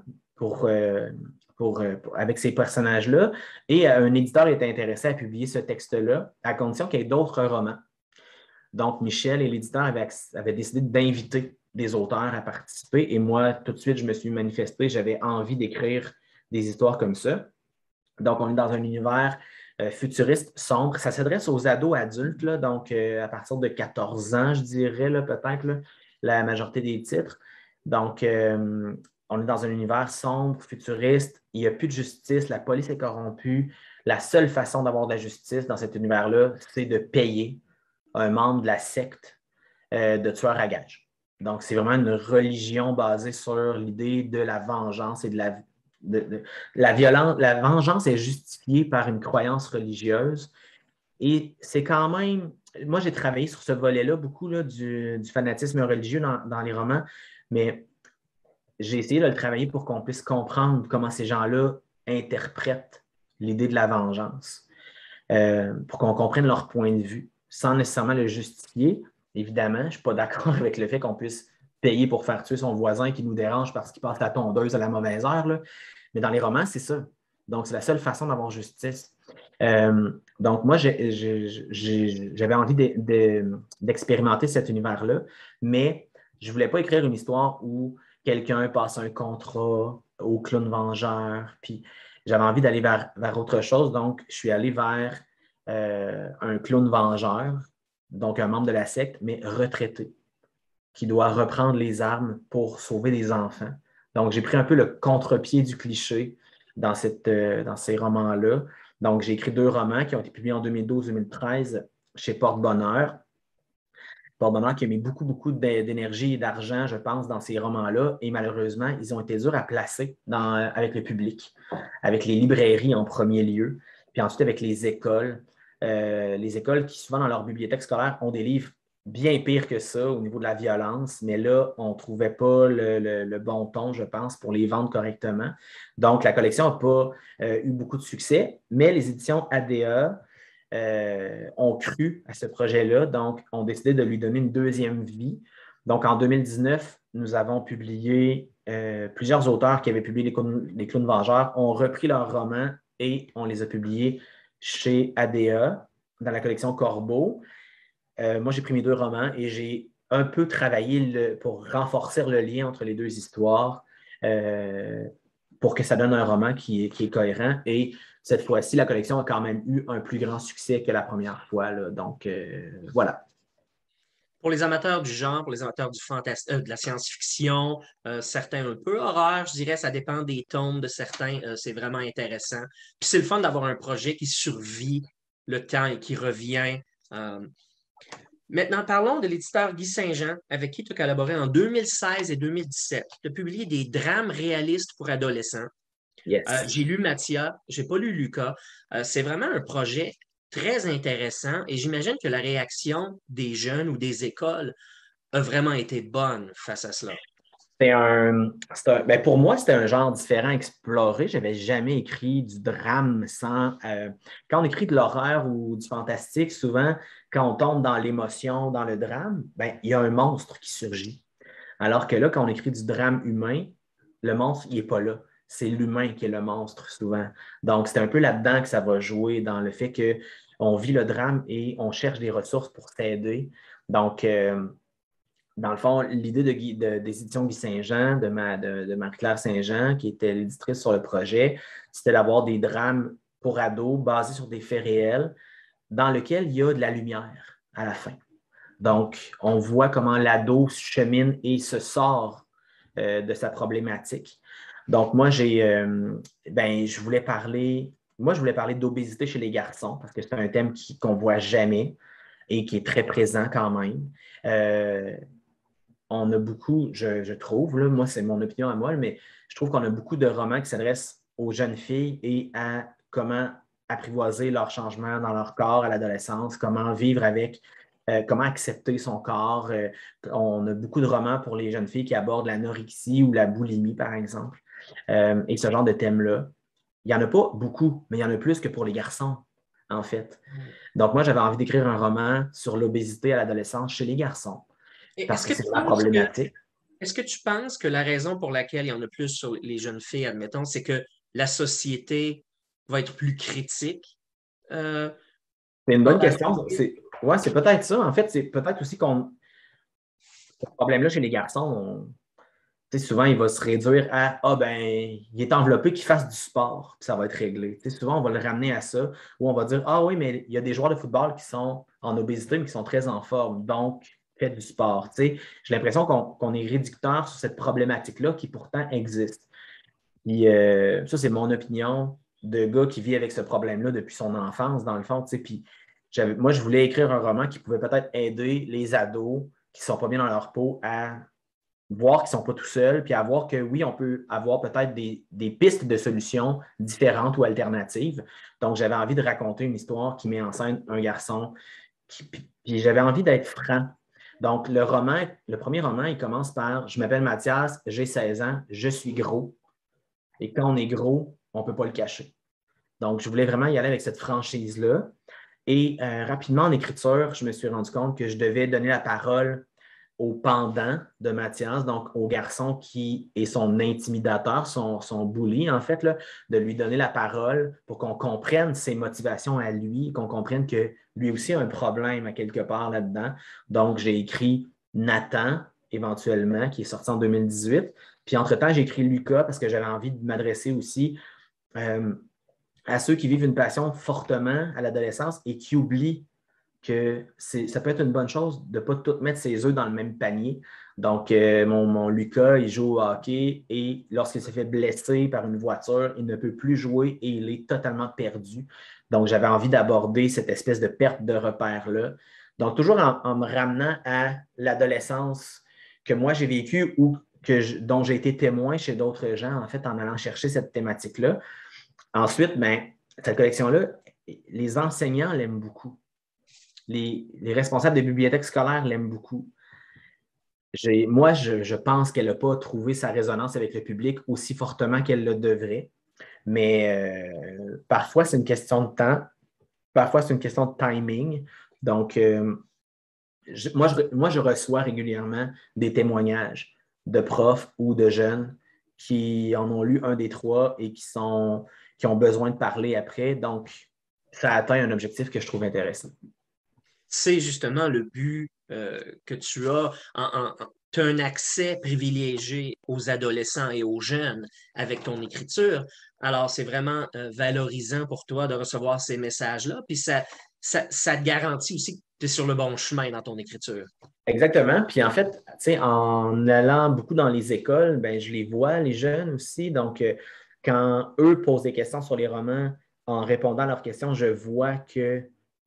avec ces personnages-là. Et un éditeur était intéressé à publier ce texte-là, à condition qu'il y ait d'autres romans. Donc, Michel et l'éditeur avaient décidé d'inviter des auteurs à participer. Et moi, tout de suite, je me suis manifesté. J'avais envie d'écrire des histoires comme ça. Donc, on est dans un univers futuriste, sombre. Ça s'adresse aux ados adultes, là, donc à partir de 14 ans, je dirais, là, peut-être, là, la majorité des titres. Donc, on est dans un univers sombre, futuriste. Il n'y a plus de justice. La police est corrompue. La seule façon d'avoir de la justice dans cet univers-là, c'est de payer un membre de la secte de tueurs à gages. Donc, c'est vraiment une religion basée sur l'idée de la vengeance et de la violence. La vengeance est justifiée par une croyance religieuse. Et c'est quand même... Moi, j'ai travaillé sur ce volet-là, beaucoup là, du fanatisme religieux dans les romans, mais j'ai essayé de le travailler pour qu'on puisse comprendre comment ces gens-là interprètent l'idée de la vengeance, pour qu'on comprenne leur point de vue, sans nécessairement le justifier. Évidemment, je ne suis pas d'accord avec le fait qu'on puisse payer pour faire tuer son voisin qui nous dérange parce qu'il passe la tondeuse à la mauvaise heure. Là. Mais dans les romans, c'est ça. Donc, c'est la seule façon d'avoir justice. Donc, moi, j'avais envie d'expérimenter cet univers-là, mais je ne voulais pas écrire une histoire où quelqu'un passe un contrat au clown vengeur. Puis, j'avais envie d'aller vers autre chose. Donc, je suis allé vers un clown vengeur, donc un membre de la secte, mais retraité, qui doit reprendre les armes pour sauver des enfants. Donc, j'ai pris un peu le contre-pied du cliché dans ces romans-là. Donc, j'ai écrit 2 romans qui ont été publiés en 2012-2013 chez Porte-Bonheur. Porte-Bonheur qui a mis beaucoup, beaucoup d'énergie et d'argent, je pense, dans ces romans-là. Et malheureusement, ils ont été durs à placer avec le public, avec les librairies en premier lieu, puis ensuite avec les écoles. les écoles qui, souvent, dans leur bibliothèque scolaire, ont des livres bien pires que ça au niveau de la violence, mais là, on ne trouvait pas le bon ton, je pense, pour les vendre correctement. Donc, la collection n'a pas eu beaucoup de succès, mais les éditions ADA ont cru à ce projet-là, donc ont décidé de lui donner une deuxième vie. Donc, en 2019, nous avons publié plusieurs auteurs qui avaient publié Les Clowns Vengeurs, ont repris leurs romans et on les a publiés chez ADA, dans la collection Corbeau. Moi, j'ai pris mes 2 romans et j'ai un peu travaillé pour renforcer le lien entre les 2 histoires pour que ça donne un roman qui est cohérent. Et cette fois-ci, la collection a quand même eu un plus grand succès que la première fois, là. Donc, voilà. Pour les amateurs du genre, pour les amateurs de la science-fiction, certains un peu horreur, je dirais, ça dépend des tomes de certains, c'est vraiment intéressant. Puis c'est le fun d'avoir un projet qui survit le temps et qui revient. Maintenant, parlons de l'éditeur Guy Saint-Jean, avec qui tu as collaboré en 2016 et 2017. Tu as publié des drames réalistes pour adolescents. Yes. J'ai lu Mathia, je n'ai pas lu Lucas. C'est vraiment un projet très intéressant et j'imagine que la réaction des jeunes ou des écoles a vraiment été bonne face à cela. Ben pour moi, c'était un genre différent à explorer. Je n'avais jamais écrit du drame sans. Quand on écrit de l'horreur ou du fantastique, souvent, quand on tombe dans l'émotion, dans le drame, ben, il y a un monstre qui surgit. Alors que là, quand on écrit du drame humain, le monstre, il n'est pas là. C'est l'humain qui est le monstre souvent. Donc, c'est un peu là-dedans que ça va jouer, dans le fait qu'on vit le drame et on cherche des ressources pour s'aider. Donc, dans le fond, l'idée des éditions Guy Saint-Jean, de Marie-Claire Saint-Jean, qui était l'éditrice sur le projet, c'était d'avoir des drames pour ados basés sur des faits réels dans lesquels il y a de la lumière à la fin. Donc, on voit comment l'ado chemine et se sort de sa problématique. Donc, moi, je voulais parler d'obésité chez les garçons parce que c'est un thème qu'on ne voit jamais et qui est très présent quand même. On a beaucoup, je trouve, là, moi, c'est mon opinion à moi, mais je trouve qu'on a beaucoup de romans qui s'adressent aux jeunes filles et à comment apprivoiser leur changement dans leur corps à l'adolescence, comment vivre avec, comment accepter son corps. On a beaucoup de romans pour les jeunes filles qui abordent l'anorexie ou la boulimie, par exemple, et ce genre de thème-là. Il n'y en a pas beaucoup, mais il y en a plus que pour les garçons, en fait. Donc, moi, j'avais envie d'écrire un roman sur l'obésité à l'adolescence chez les garçons. Parce que c'est la problématique. Est-ce que tu penses que la raison pour laquelle il y en a plus sur les jeunes filles, admettons, c'est que la société va être plus critique? C'est une bonne question. Ouais, c'est peut-être ça. En fait, c'est peut-être aussi ce problème-là chez les garçons, souvent, il va se réduire à il est enveloppé, qu'il fasse du sport, puis ça va être réglé. Souvent, on va le ramener à ça, où on va dire oui, mais il y a des joueurs de football qui sont en obésité, mais qui sont très en forme. Donc, faites du sport. J'ai l'impression qu'on est réducteur sur cette problématique-là qui pourtant existe. Puis, ça, c'est mon opinion de gars qui vit avec ce problème-là depuis son enfance, dans le fond. Puis, moi, je voulais écrire un roman qui pouvait peut-être aider les ados qui ne sont pas bien dans leur peau à voir qu'ils ne sont pas tout seuls, puis à voir que oui, on peut avoir peut-être des pistes de solutions différentes ou alternatives. Donc, j'avais envie de raconter une histoire qui met en scène un garçon, puis j'avais envie d'être franc. Donc, le premier roman, il commence par « Je m'appelle Mathias, j'ai 16 ans, je suis gros. » Et quand on est gros, on ne peut pas le cacher. Donc, je voulais vraiment y aller avec cette franchise-là. Et rapidement, en écriture, je me suis rendu compte que je devais donner la parole au pendant de Mathias, donc au garçon qui est son intimidateur, son bully, en fait, là, de lui donner la parole pour qu'on comprenne ses motivations à lui, qu'on comprenne que lui aussi a un problème à quelque part là-dedans. Donc, j'ai écrit Nathan, éventuellement, qui est sorti en 2018. Puis, entre-temps, j'ai écrit Lucas parce que j'avais envie de m'adresser aussi à ceux qui vivent une passion fortement à l'adolescence et qui oublient que ça peut être une bonne chose de ne pas tout mettre ses œufs dans le même panier. Donc, mon Lucas, il joue au hockey et lorsqu'il s'est fait blesser par une voiture, il ne peut plus jouer et il est totalement perdu. Donc, j'avais envie d'aborder cette espèce de perte de repère-là. Donc, toujours en me ramenant à l'adolescence que moi j'ai vécue ou dont j'ai été témoin chez d'autres gens, en fait, en allant chercher cette thématique-là. Ensuite, cette collection-là, les enseignants l'aiment beaucoup. Les responsables des bibliothèques scolaires l'aiment beaucoup. Moi, je pense qu'elle n'a pas trouvé sa résonance avec le public aussi fortement qu'elle le devrait. Mais parfois, c'est une question de temps. Parfois, c'est une question de timing. Donc, moi, je reçois régulièrement des témoignages de profs ou de jeunes qui en ont lu un des trois et qui ont besoin de parler après. Donc, ça atteint un objectif que je trouve intéressant. C'est justement le but que tu as. Tu as un accès privilégié aux adolescents et aux jeunes avec ton écriture. Alors, c'est vraiment valorisant pour toi de recevoir ces messages-là. Puis ça te garantit aussi que tu es sur le bon chemin dans ton écriture. Exactement. Puis en fait, tu sais, en allant beaucoup dans les écoles, ben, je les vois, les jeunes aussi. Donc, quand eux posent des questions sur les romans, en répondant à leurs questions, je vois que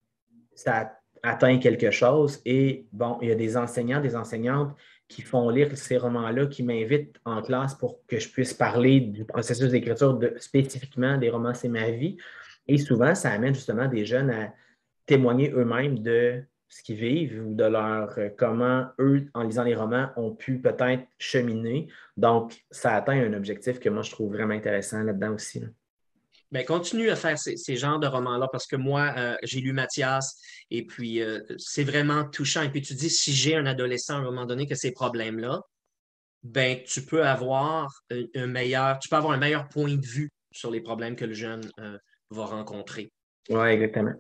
ça atteint quelque chose. Et bon, il y a des enseignants, des enseignantes qui font lire ces romans-là, qui m'invitent en classe pour que je puisse parler du processus d'écriture spécifiquement des romans C'est ma vie. Et souvent, ça amène justement des jeunes à témoigner eux-mêmes de ce qu'ils vivent ou de comment eux, en lisant les romans, ont pu peut-être cheminer. Donc, ça atteint un objectif que moi, je trouve vraiment intéressant là-dedans aussi. Là. Bien, continue à faire ces genres de romans-là parce que moi, j'ai lu Mathias et puis c'est vraiment touchant. Et puis tu dis, si j'ai un adolescent à un moment donné qui a ces problèmes-là, ben, tu peux avoir un meilleur point de vue sur les problèmes que le jeune va rencontrer. Oui, exactement.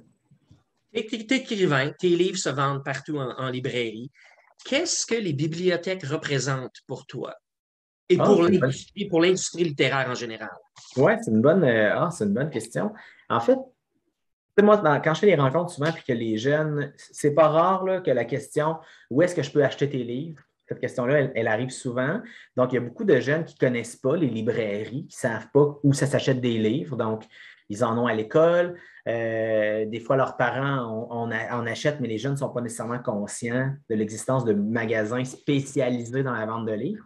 T'es écrivain, tes livres se vendent partout en librairie. Qu'est-ce que les bibliothèques représentent pour toi et pour l'industrie littéraire en général? Oui, c'est une bonne question. En fait, moi, quand je fais des rencontres souvent puis que les jeunes, c'est pas rare là, que la question où est-ce que je peux acheter tes livres? Cette question-là, elle arrive souvent. Donc, il y a beaucoup de jeunes qui ne connaissent pas les librairies, qui ne savent pas où ça s'achète des livres. Donc, ils en ont à l'école. Des fois, leurs parents en achètent, mais les jeunes ne sont pas nécessairement conscients de l'existence de magasins spécialisés dans la vente de livres.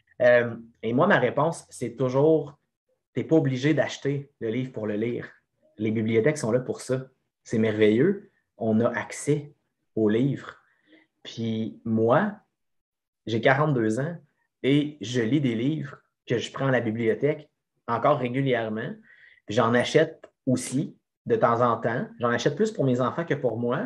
Et moi, ma réponse, c'est toujours, tu n'es pas obligé d'acheter le livre pour le lire. Les bibliothèques sont là pour ça. C'est merveilleux. On a accès aux livres. Puis moi, j'ai 42 ans et je lis des livres que je prends à la bibliothèque encore régulièrement. J'en achète aussi de temps en temps. J'en achète plus pour mes enfants que pour moi.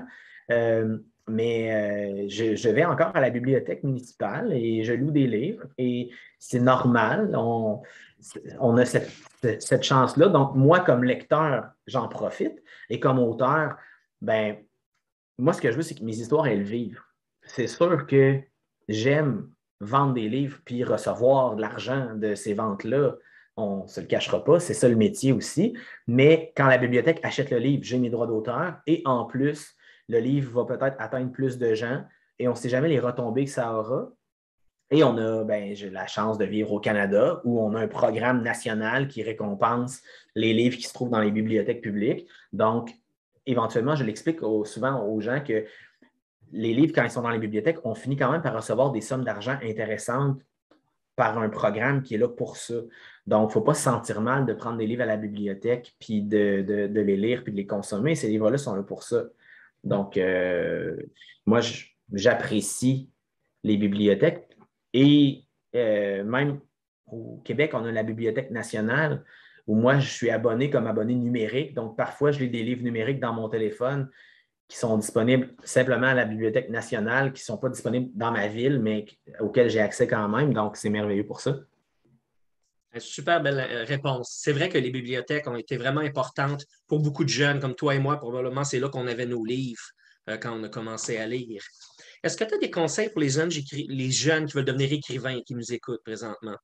Mais je vais encore à la bibliothèque municipale et je loue des livres. Et c'est normal. On a cette chance-là. Donc, moi, comme lecteur, j'en profite. Et comme auteur, ben, moi, ce que je veux, c'est que mes histoires, elles vivent. C'est sûr que j'aime vendre des livres puis recevoir de l'argent de ces ventes-là. On ne se le cachera pas, c'est ça le métier aussi. Mais quand la bibliothèque achète le livre, j'ai mes droits d'auteur et en plus, le livre va peut-être atteindre plus de gens et on ne sait jamais les retombées que ça aura. Et j'ai la chance de vivre au Canada où on a un programme national qui récompense les livres qui se trouvent dans les bibliothèques publiques. Donc, éventuellement, je l'explique souvent aux gens que les livres, quand ils sont dans les bibliothèques, on finit quand même par recevoir des sommes d'argent intéressantes par un programme qui est là pour ça. Donc, il ne faut pas se sentir mal de prendre des livres à la bibliothèque puis de les lire puis de les consommer. Ces livres-là sont là pour ça. Donc, moi, j'apprécie les bibliothèques et même au Québec, on a la Bibliothèque nationale où moi, je suis abonné comme abonné numérique. Donc, parfois, je lis des livres numériques dans mon téléphone qui sont disponibles simplement à la Bibliothèque nationale, qui ne sont pas disponibles dans ma ville, mais auxquels j'ai accès quand même. Donc, c'est merveilleux pour ça. Super belle réponse. C'est vrai que les bibliothèques ont été vraiment importantes pour beaucoup de jeunes comme toi et moi. Probablement, c'est là qu'on avait nos livres quand on a commencé à lire. Est-ce que tu as des conseils pour les jeunes qui veulent devenir écrivains et qui nous écoutent présentement?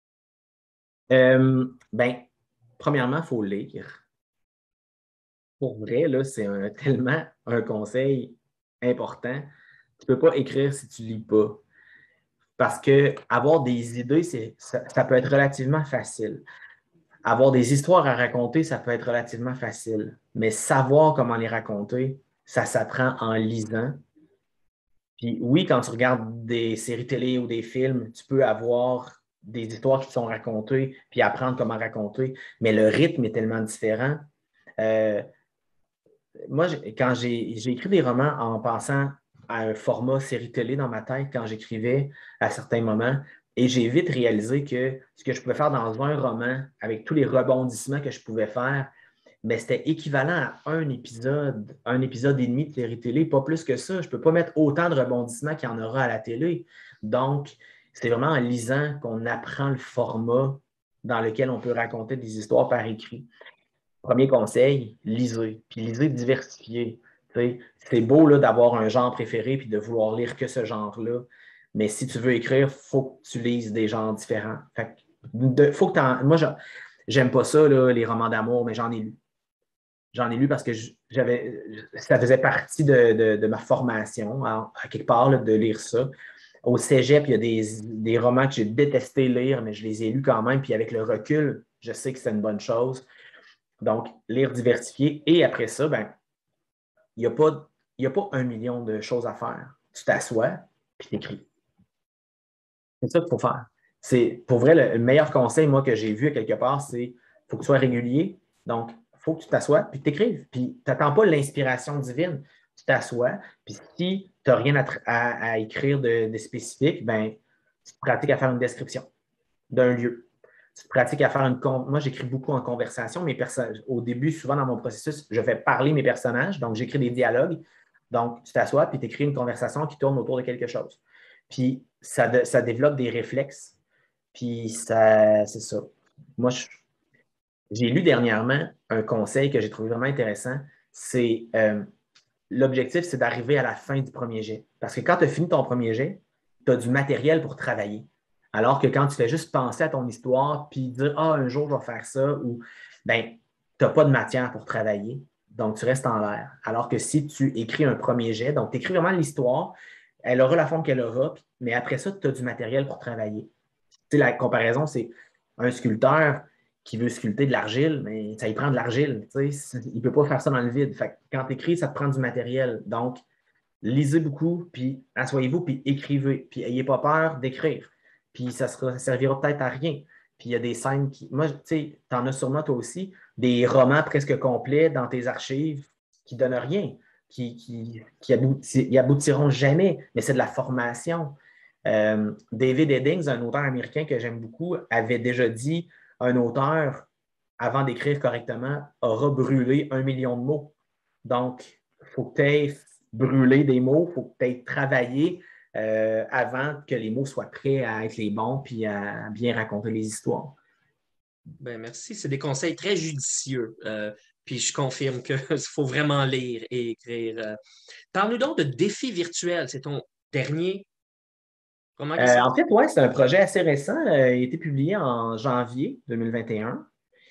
Premièrement, il faut lire. Pour vrai, là, c'est tellement un conseil important. Tu ne peux pas écrire si tu ne lis pas. Parce que avoir des idées, ça peut être relativement facile. Avoir des histoires à raconter, ça peut être relativement facile. Mais savoir comment les raconter, ça s'apprend en lisant. Puis oui, quand tu regardes des séries télé ou des films, tu peux avoir des histoires qui sont racontées, puis apprendre comment raconter. Mais le rythme est tellement différent. moi, quand j'ai écrit des romans en passant à un format série télé dans ma tête quand j'écrivais à certains moments, et j'ai vite réalisé que ce que je pouvais faire dans un roman, avec tous les rebondissements que je pouvais faire, mais c'était équivalent à un épisode et demi de série télé, pas plus que ça. Je ne peux pas mettre autant de rebondissements qu'il y en aura à la télé. Donc, c'est vraiment en lisant qu'on apprend le format dans lequel on peut raconter des histoires par écrit. Premier conseil, lisez. Puis lisez diversifié. C'est beau là, d'avoir un genre préféré puis de vouloir lire que ce genre-là. Mais si tu veux écrire, il faut que tu lises des genres différents. Faut que moi, j'aime pas ça, là, les romans d'amour, mais j'en ai lu. J'en ai lu parce que ça faisait partie de ma formation, à quelque part, là, de lire ça. Au cégep, il y a des romans que j'ai détesté lire, mais je les ai lus quand même. Puis avec le recul, je sais que c'est une bonne chose. Donc, lire diversifié. Et après ça, ben, il n'y a pas 1 million de choses à faire. Tu t'assois, puis tu écris. C'est ça qu'il faut faire. Pour vrai, le meilleur conseil, moi, que j'ai vu quelque part, c'est qu'il faut que tu sois régulier. Donc, il faut que tu t'assoies, puis que tu écrives. Puis, tu n'attends pas l'inspiration divine. Tu t'assois, puis si tu n'as rien à écrire de spécifique, ben, tu te pratiques à faire une description d'un lieu. Tu te pratiques à faire Moi, j'écris beaucoup en conversation. Au début, souvent dans mon processus, je fais parler mes personnages. Donc, j'écris des dialogues. Donc, tu t'assois, puis tu écris une conversation qui tourne autour de quelque chose. Puis, ça développe des réflexes. Puis, c'est ça. Moi, j'ai lu dernièrement un conseil que j'ai trouvé vraiment intéressant. C'est l'objectif, c'est d'arriver à la fin du premier jet. Parce que quand tu as fini ton premier jet, tu as du matériel pour travailler. Alors que quand tu fais juste penser à ton histoire puis dire « Ah, un jour, je vais faire ça » ou ben, tu n'as pas de matière pour travailler, donc tu restes en l'air. Alors que si tu écris un premier jet, donc tu écris vraiment l'histoire, elle aura la forme qu'elle aura, mais après ça, tu as du matériel pour travailler. Tu sais, la comparaison, c'est un sculpteur qui veut sculpter de l'argile, mais ça y prend de l'argile. Il ne peut pas faire ça dans le vide. Fait que quand tu écris, ça te prend du matériel. Donc, lisez beaucoup, puis asseyez-vous, puis écrivez. Puis n'ayez pas peur d'écrire. Puis ça servira peut-être à rien. Puis il y a des scènes qui. Moi, tu sais, tu en as sûrement toi aussi, des romans presque complets dans tes archives qui ne donnent rien, qui aboutiront jamais, mais c'est de la formation. David Eddings, un auteur américain que j'aime beaucoup, avait déjà dit un auteur, avant d'écrire correctement, aura brûlé 1 million de mots. Donc, il faut que tu aies brûlé des mots, il faut que tu aies travaillé avant que les mots soient prêts à être les bons puis à bien raconter les histoires. Ben, merci. C'est des conseils très judicieux. Puis je confirme qu'il faut vraiment lire et écrire. Parle-nous donc de Défi virtuel. C'est ton dernier roman qui En fait, oui, c'est un projet assez récent. Il a été publié en janvier 2021.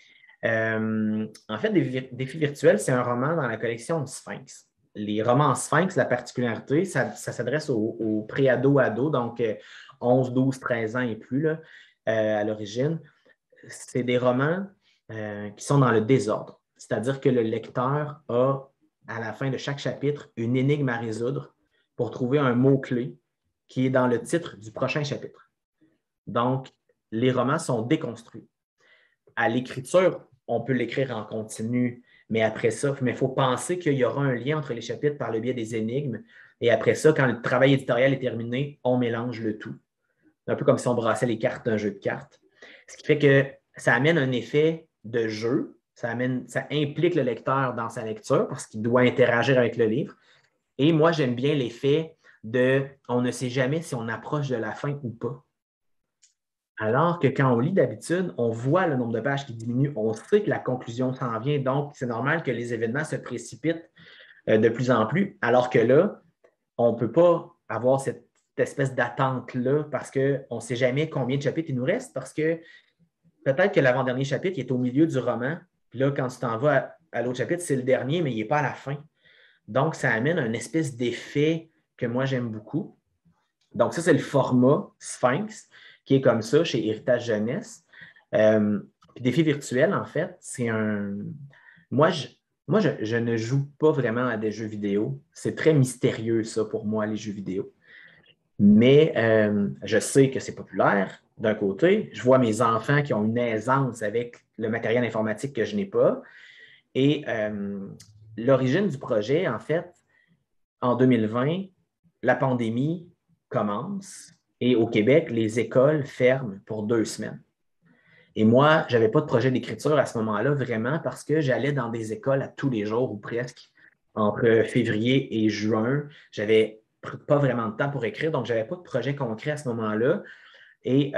En fait, Défi virtuel, c'est un roman dans la collection de Sphinx. Les romans Sphinx, la particularité, ça s'adresse aux pré-ados, donc 11, 12, 13 ans et plus là, à l'origine. C'est des romans qui sont dans le désordre. C'est-à-dire que le lecteur a, à la fin de chaque chapitre, une énigme à résoudre pour trouver un mot-clé qui est dans le titre du prochain chapitre. Donc, les romans sont déconstruits. À l'écriture, on peut l'écrire en continu, mais après ça, il faut penser qu'il y aura un lien entre les chapitres par le biais des énigmes. Et après ça, quand le travail éditorial est terminé, on mélange le tout. Un peu comme si on brassait les cartes d'un jeu de cartes. Ce qui fait que ça amène un effet de jeu, ça implique le lecteur dans sa lecture parce qu'il doit interagir avec le livre. Et moi, j'aime bien l'effet de on ne sait jamais si on approche de la fin ou pas. Alors que quand on lit d'habitude, on voit le nombre de pages qui diminue, on sait que la conclusion s'en vient, donc c'est normal que les événements se précipitent de plus en plus, alors que là, on ne peut pas avoir cette espèce d'attente-là parce qu'on ne sait jamais combien de chapitres il nous reste, parce que peut-être que l'avant-dernier chapitre est au milieu du roman, puis là, quand tu t'en vas à l'autre chapitre, c'est le dernier, mais il n'est pas à la fin. Donc, ça amène un espèce d'effet que moi, j'aime beaucoup. Donc, ça, c'est le format Sphinx, qui est comme ça chez Héritage Jeunesse. Puis Défi virtuel, en fait, c'est un... Moi, je ne joue pas vraiment à des jeux vidéo. C'est très mystérieux, ça, pour moi, les jeux vidéo. Mais je sais que c'est populaire, d'un côté. Je vois mes enfants qui ont une aisance avec le matériel informatique que je n'ai pas. Et l'origine du projet, en fait, en 2020, la pandémie commence et au Québec, les écoles ferment pour 2 semaines. Et moi, je n'avais pas de projet d'écriture à ce moment-là, vraiment, parce que j'allais dans des écoles à tous les jours ou presque, entre février et juin. J'avais pas vraiment de temps pour écrire, donc je n'avais pas de projet concret à ce moment-là. Et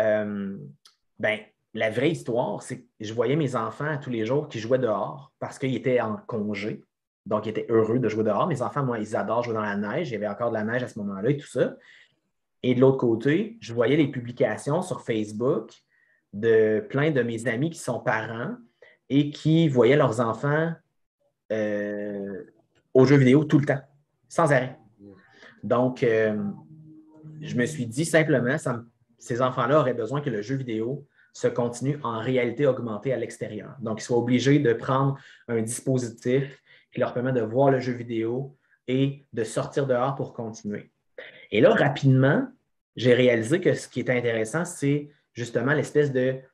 la vraie histoire, c'est que je voyais mes enfants à tous les jours qui jouaient dehors parce qu'ils étaient en congé. Donc, ils étaient heureux de jouer dehors. Mes enfants, moi, ils adorent jouer dans la neige. Il y avait encore de la neige à ce moment-là et tout ça. Et de l'autre côté, je voyais les publications sur Facebook de plein de mes amis qui sont parents et qui voyaient leurs enfants aux jeux vidéo tout le temps, sans arrêt. Donc, je me suis dit simplement, ces enfants-là auraient besoin que le jeu vidéo se continue en réalité augmentée à l'extérieur. Donc, ils soient obligés de prendre un dispositif qui leur permet de voir le jeu vidéo et de sortir dehors pour continuer. Et là, rapidement, j'ai réalisé que ce qui est intéressant, c'est justement l'espèce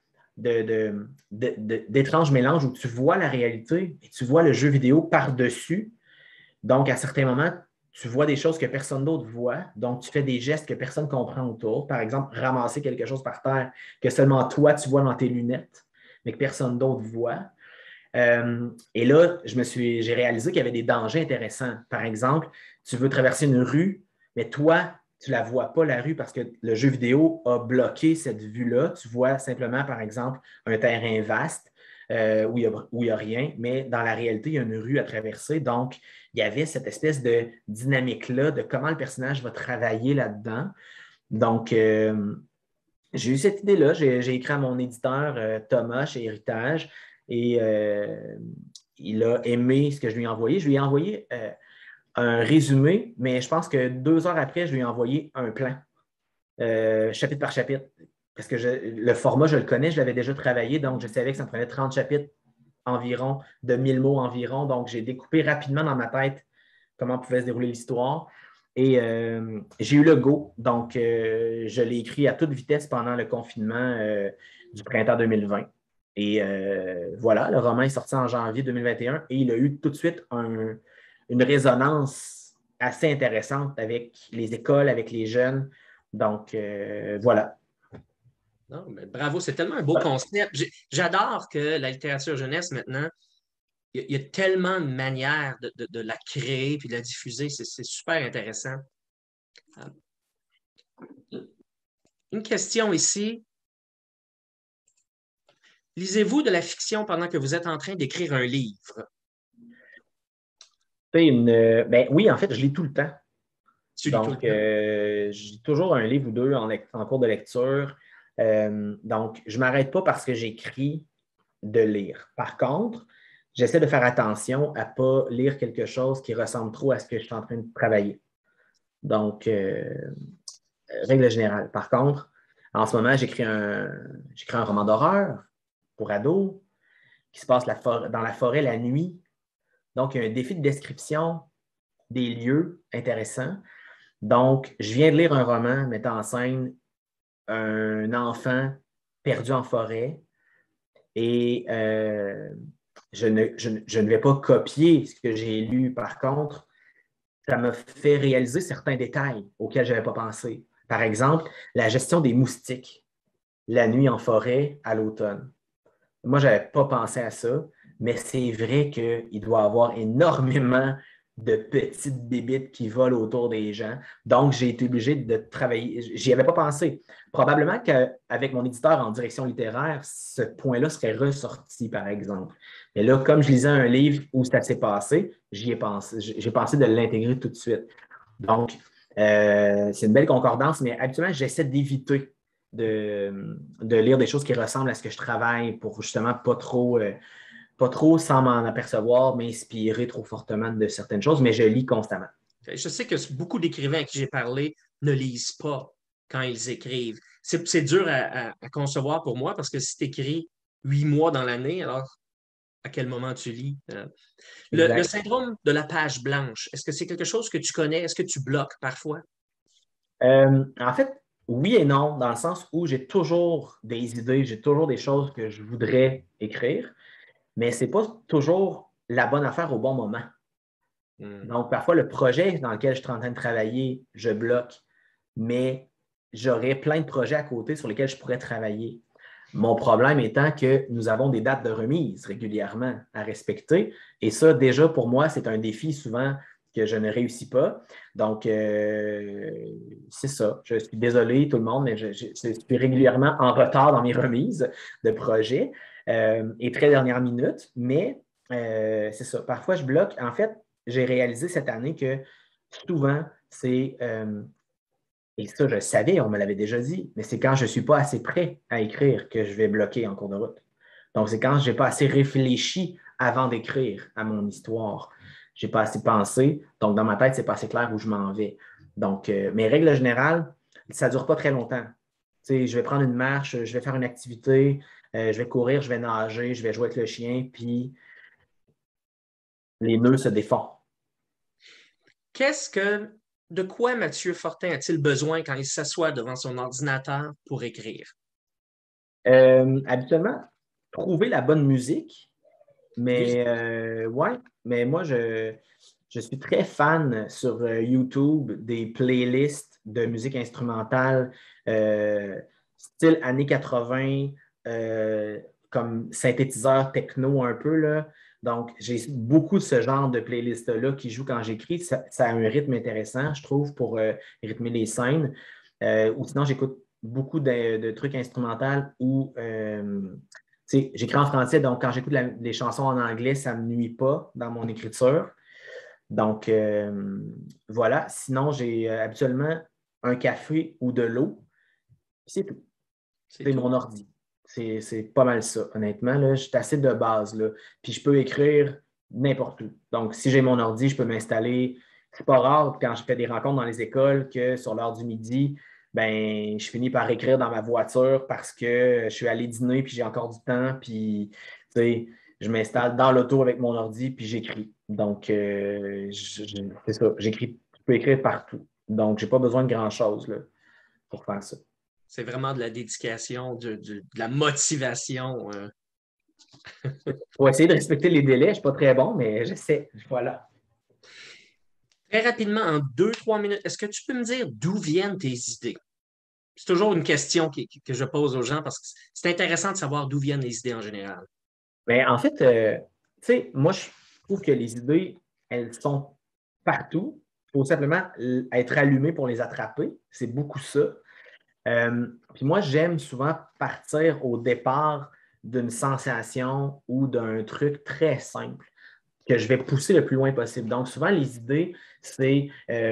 d'étrange mélange où tu vois la réalité et tu vois le jeu vidéo par-dessus. Donc, à certains moments, tu vois des choses que personne d'autre voit. Donc, tu fais des gestes que personne ne comprend autour. Par exemple, ramasser quelque chose par terre que seulement toi, tu vois dans tes lunettes, mais que personne d'autre voit. Et là, j'ai réalisé qu'il y avait des dangers intéressants. Par exemple, tu veux traverser une rue, mais toi, tu ne la vois pas, la rue, parce que le jeu vidéo a bloqué cette vue-là. Tu vois simplement, par exemple, un terrain vaste où il n'y a rien, mais dans la réalité, il y a une rue à traverser. Donc, il y avait cette espèce de dynamique-là de comment le personnage va travailler là-dedans. Donc, j'ai eu cette idée-là. J'ai écrit à mon éditeur Thomas chez Héritage et il a aimé ce que je lui ai envoyé. Je lui ai envoyé un résumé, mais je pense que 2 heures après, je lui ai envoyé un plan, chapitre par chapitre. Parce que le format, je le connais, je l'avais déjà travaillé, donc je savais que ça me prenait 30 chapitres environ, de 1000 mots environ. Donc, j'ai découpé rapidement dans ma tête comment pouvait se dérouler l'histoire. Et j'ai eu le go. Donc, je l'ai écrit à toute vitesse pendant le confinement du printemps 2020. Et voilà, le roman est sorti en janvier 2021 et il a eu tout de suite une résonance assez intéressante avec les écoles, avec les jeunes. Donc, voilà. Non, mais bravo, c'est tellement un beau concept. J'adore que la littérature jeunesse, maintenant, il y a tellement de manières de la créer puis de la diffuser. C'est super intéressant. Une question ici. Lisez-vous de la fiction pendant que vous êtes en train d'écrire un livre? Oui, en fait, je lis tout le temps. Tu lis tout le temps? Je lis toujours un livre ou deux en cours de lecture. Donc, je ne m'arrête pas parce que j'écris de lire. Par contre, j'essaie de faire attention à ne pas lire quelque chose qui ressemble trop à ce que je suis en train de travailler. Donc, règle générale. Par contre, en ce moment, j'écris un roman d'horreur pour ados qui se passe dans la forêt la nuit. Donc, il y a un défi de description des lieux intéressants. Donc, je viens de lire un roman mettant en scène un enfant perdu en forêt et je ne vais pas copier ce que j'ai lu. Par contre, ça m'a fait réaliser certains détails auxquels je n'avais pas pensé. Par exemple, la gestion des moustiques la nuit en forêt à l'automne. Moi, je n'avais pas pensé à ça, mais c'est vrai qu'il doit y avoir énormément de petites bébites qui volent autour des gens. Donc, j'ai été obligé de travailler. J'y avais pas pensé. Probablement qu'avec mon éditeur en direction littéraire, ce point-là serait ressorti, par exemple. Mais là, comme je lisais un livre où ça s'est passé, j'y ai pensé. J'ai pensé de l'intégrer tout de suite. Donc, c'est une belle concordance, mais habituellement, j'essaie d'éviter de lire des choses qui ressemblent à ce que je travaille pour justement pas trop, sans m'en apercevoir, m'inspirer trop fortement de certaines choses, mais je lis constamment. Je sais que beaucoup d'écrivains à qui j'ai parlé ne lisent pas quand ils écrivent. C'est dur à concevoir pour moi parce que si tu écris 8 mois dans l'année, alors à quel moment tu lis? Le syndrome de la page blanche, est-ce que c'est quelque chose que tu connais? Est-ce que tu bloques parfois? En fait, oui et non, dans le sens où j'ai toujours des idées, j'ai toujours des choses que je voudrais écrire, mais ce n'est pas toujours la bonne affaire au bon moment. Donc, parfois, le projet dans lequel je suis en train de travailler, je bloque, mais j'aurais plein de projets à côté sur lesquels je pourrais travailler. Mon problème étant que nous avons des dates de remise régulièrement à respecter. Et ça, déjà, pour moi, c'est un défi souvent que je ne réussis pas. Donc, c'est ça. Je suis désolé, tout le monde, mais je suis régulièrement en retard dans mes remises de projets et très dernière minute. Mais c'est ça. Parfois, je bloque. En fait, j'ai réalisé cette année que souvent, c'est et ça, je le savais, on me l'avait déjà dit, mais c'est quand je ne suis pas assez prêt à écrire que je vais bloquer en cours de route. Donc, c'est quand je n'ai pas assez réfléchi avant d'écrire à mon histoire. Je n'ai pas assez pensé. Donc, dans ma tête, ce n'est pas assez clair où je m'en vais. Donc, mes règles générales, ça ne dure pas très longtemps. Tu sais, je vais prendre une marche, je vais faire une activité, je vais courir, je vais nager, je vais jouer avec le chien, puis les nœuds se défont. De quoi Mathieu Fortin a-t-il besoin quand il s'assoit devant son ordinateur pour écrire? Habituellement, trouver la bonne musique, mais ouais, mais moi, je suis très fan sur YouTube des playlists de musique instrumentale style années 80, comme synthétiseur techno un peu, là. Donc, j'ai beaucoup de ce genre de playlist-là qui jouent quand j'écris. Ça a un rythme intéressant, je trouve, pour rythmer les scènes. Ou sinon, j'écoute beaucoup de trucs instrumentaux où j'écris en français, donc quand j'écoute les chansons en anglais, ça ne me nuit pas dans mon écriture. Donc, voilà. Sinon, j'ai habituellement un café ou de l'eau. C'est tout. C'est mon ordi. C'est pas mal ça, honnêtement. Là, je suis assez de base. Là. Puis je peux écrire n'importe où. Donc, si j'ai mon ordi, je peux m'installer. C'est pas rare quand je fais des rencontres dans les écoles que sur l'heure du midi, ben, je finis par écrire dans ma voiture parce que je suis allé dîner puis j'ai encore du temps. Puis, tu sais, je m'installe dans l'auto avec mon ordi puis j'écris. Donc, c'est ça. J'écris, je peux écrire partout. Donc, je n'ai pas besoin de grand-chose là, pour faire ça. C'est vraiment de la dédication, de la motivation. Pour essayer de respecter les délais, je ne suis pas très bon, mais j'essaie. Voilà. Très rapidement, en 2-3 minutes, est-ce que tu peux me dire d'où viennent tes idées? C'est toujours une question que je pose aux gens parce que c'est intéressant de savoir d'où viennent les idées en général. Bien, en fait, tu sais, moi, je trouve que les idées, elles sont partout. Il faut simplement être allumé pour les attraper. C'est beaucoup ça. Puis moi, j'aime souvent partir au départ d'une sensation ou d'un truc très simple que je vais pousser le plus loin possible. Donc, souvent, les idées, c'est,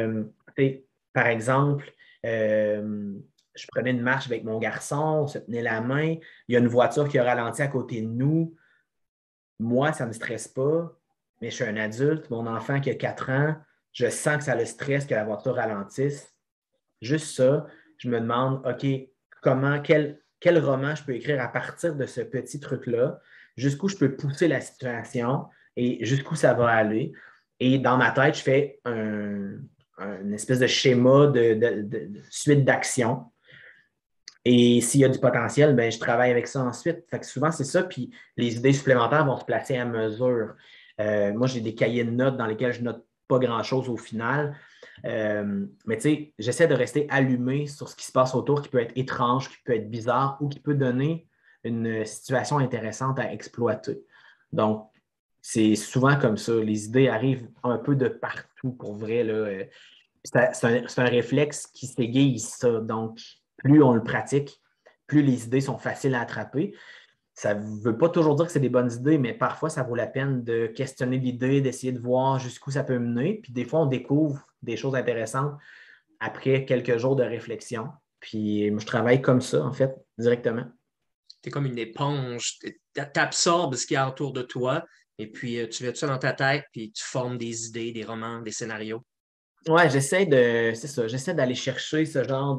par exemple, je prenais une marche avec mon garçon, on se tenait la main, il y a une voiture qui a ralenti à côté de nous. Moi, ça ne me stresse pas, mais je suis un adulte, mon enfant qui a 4 ans, je sens que ça le stresse que la voiture ralentisse. Juste ça, je me demande, OK, quel roman je peux écrire à partir de ce petit truc-là, jusqu'où je peux pousser la situation et jusqu'où ça va aller. Et dans ma tête, je fais une espèce de schéma de suite d'actions. Et s'il y a du potentiel, ben, je travaille avec ça ensuite. Fait que souvent, c'est ça. Puis les idées supplémentaires vont se placer à mesure. Moi, j'ai des cahiers de notes dans lesquels je note pas grand-chose au final. Mais tu sais, j'essaie de rester allumé sur ce qui se passe autour, qui peut être étrange, qui peut être bizarre ou qui peut donner une situation intéressante à exploiter. Donc, c'est souvent comme ça. Les idées arrivent un peu de partout pour vrai. Là. C'est un réflexe qui s'aiguise ça. Donc, plus on le pratique, plus les idées sont faciles à attraper. Ça ne veut pas toujours dire que c'est des bonnes idées, mais parfois, ça vaut la peine de questionner l'idée, d'essayer de voir jusqu'où ça peut mener. Puis des fois, on découvre des choses intéressantes après quelques jours de réflexion. Puis moi, je travaille comme ça, en fait, directement. Tu es comme une éponge. Tu absorbes ce qu'il y a autour de toi et puis tu mets ça dans ta tête puis tu formes des idées, des romans, des scénarios. Ouais, c'est ça, j'essaie d'aller chercher ce genre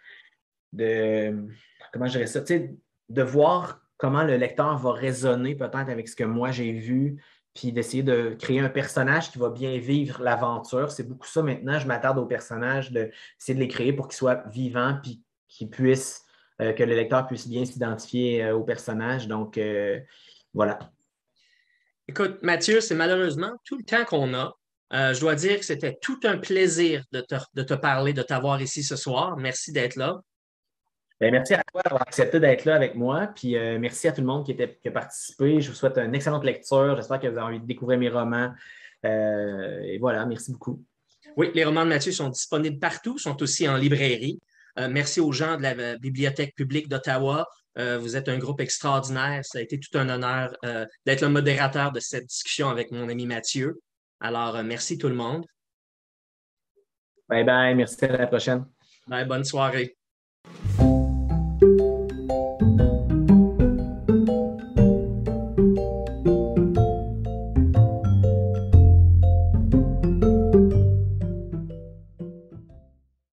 comment je dirais ça, tu sais, de voir comment le lecteur va résonner peut-être avec ce que moi j'ai vu, puis d'essayer de créer un personnage qui va bien vivre l'aventure. C'est beaucoup ça maintenant. Je m'attarde aux personnages, d'essayer de les créer pour qu'ils soient vivants, puis que le lecteur puisse bien s'identifier au personnage. Donc, voilà. Écoute, Mathieu, c'est malheureusement tout le temps qu'on a. Je dois dire que c'était tout un plaisir de te parler, de t'avoir ici ce soir. Merci d'être là. Ben, merci à toi d'avoir accepté d'être là avec moi. Puis merci à tout le monde qui a participé. Je vous souhaite une excellente lecture. J'espère que vous avez envie de découvrir mes romans. Et voilà, merci beaucoup. Oui, les romans de Mathieu sont disponibles partout, sont aussi en librairie. Merci aux gens de la Bibliothèque publique d'Ottawa. Vous êtes un groupe extraordinaire. Ça a été tout un honneur d'être le modérateur de cette discussion avec mon ami Mathieu. Alors, merci tout le monde. Bye bye, merci à la prochaine. Bye, bonne soirée.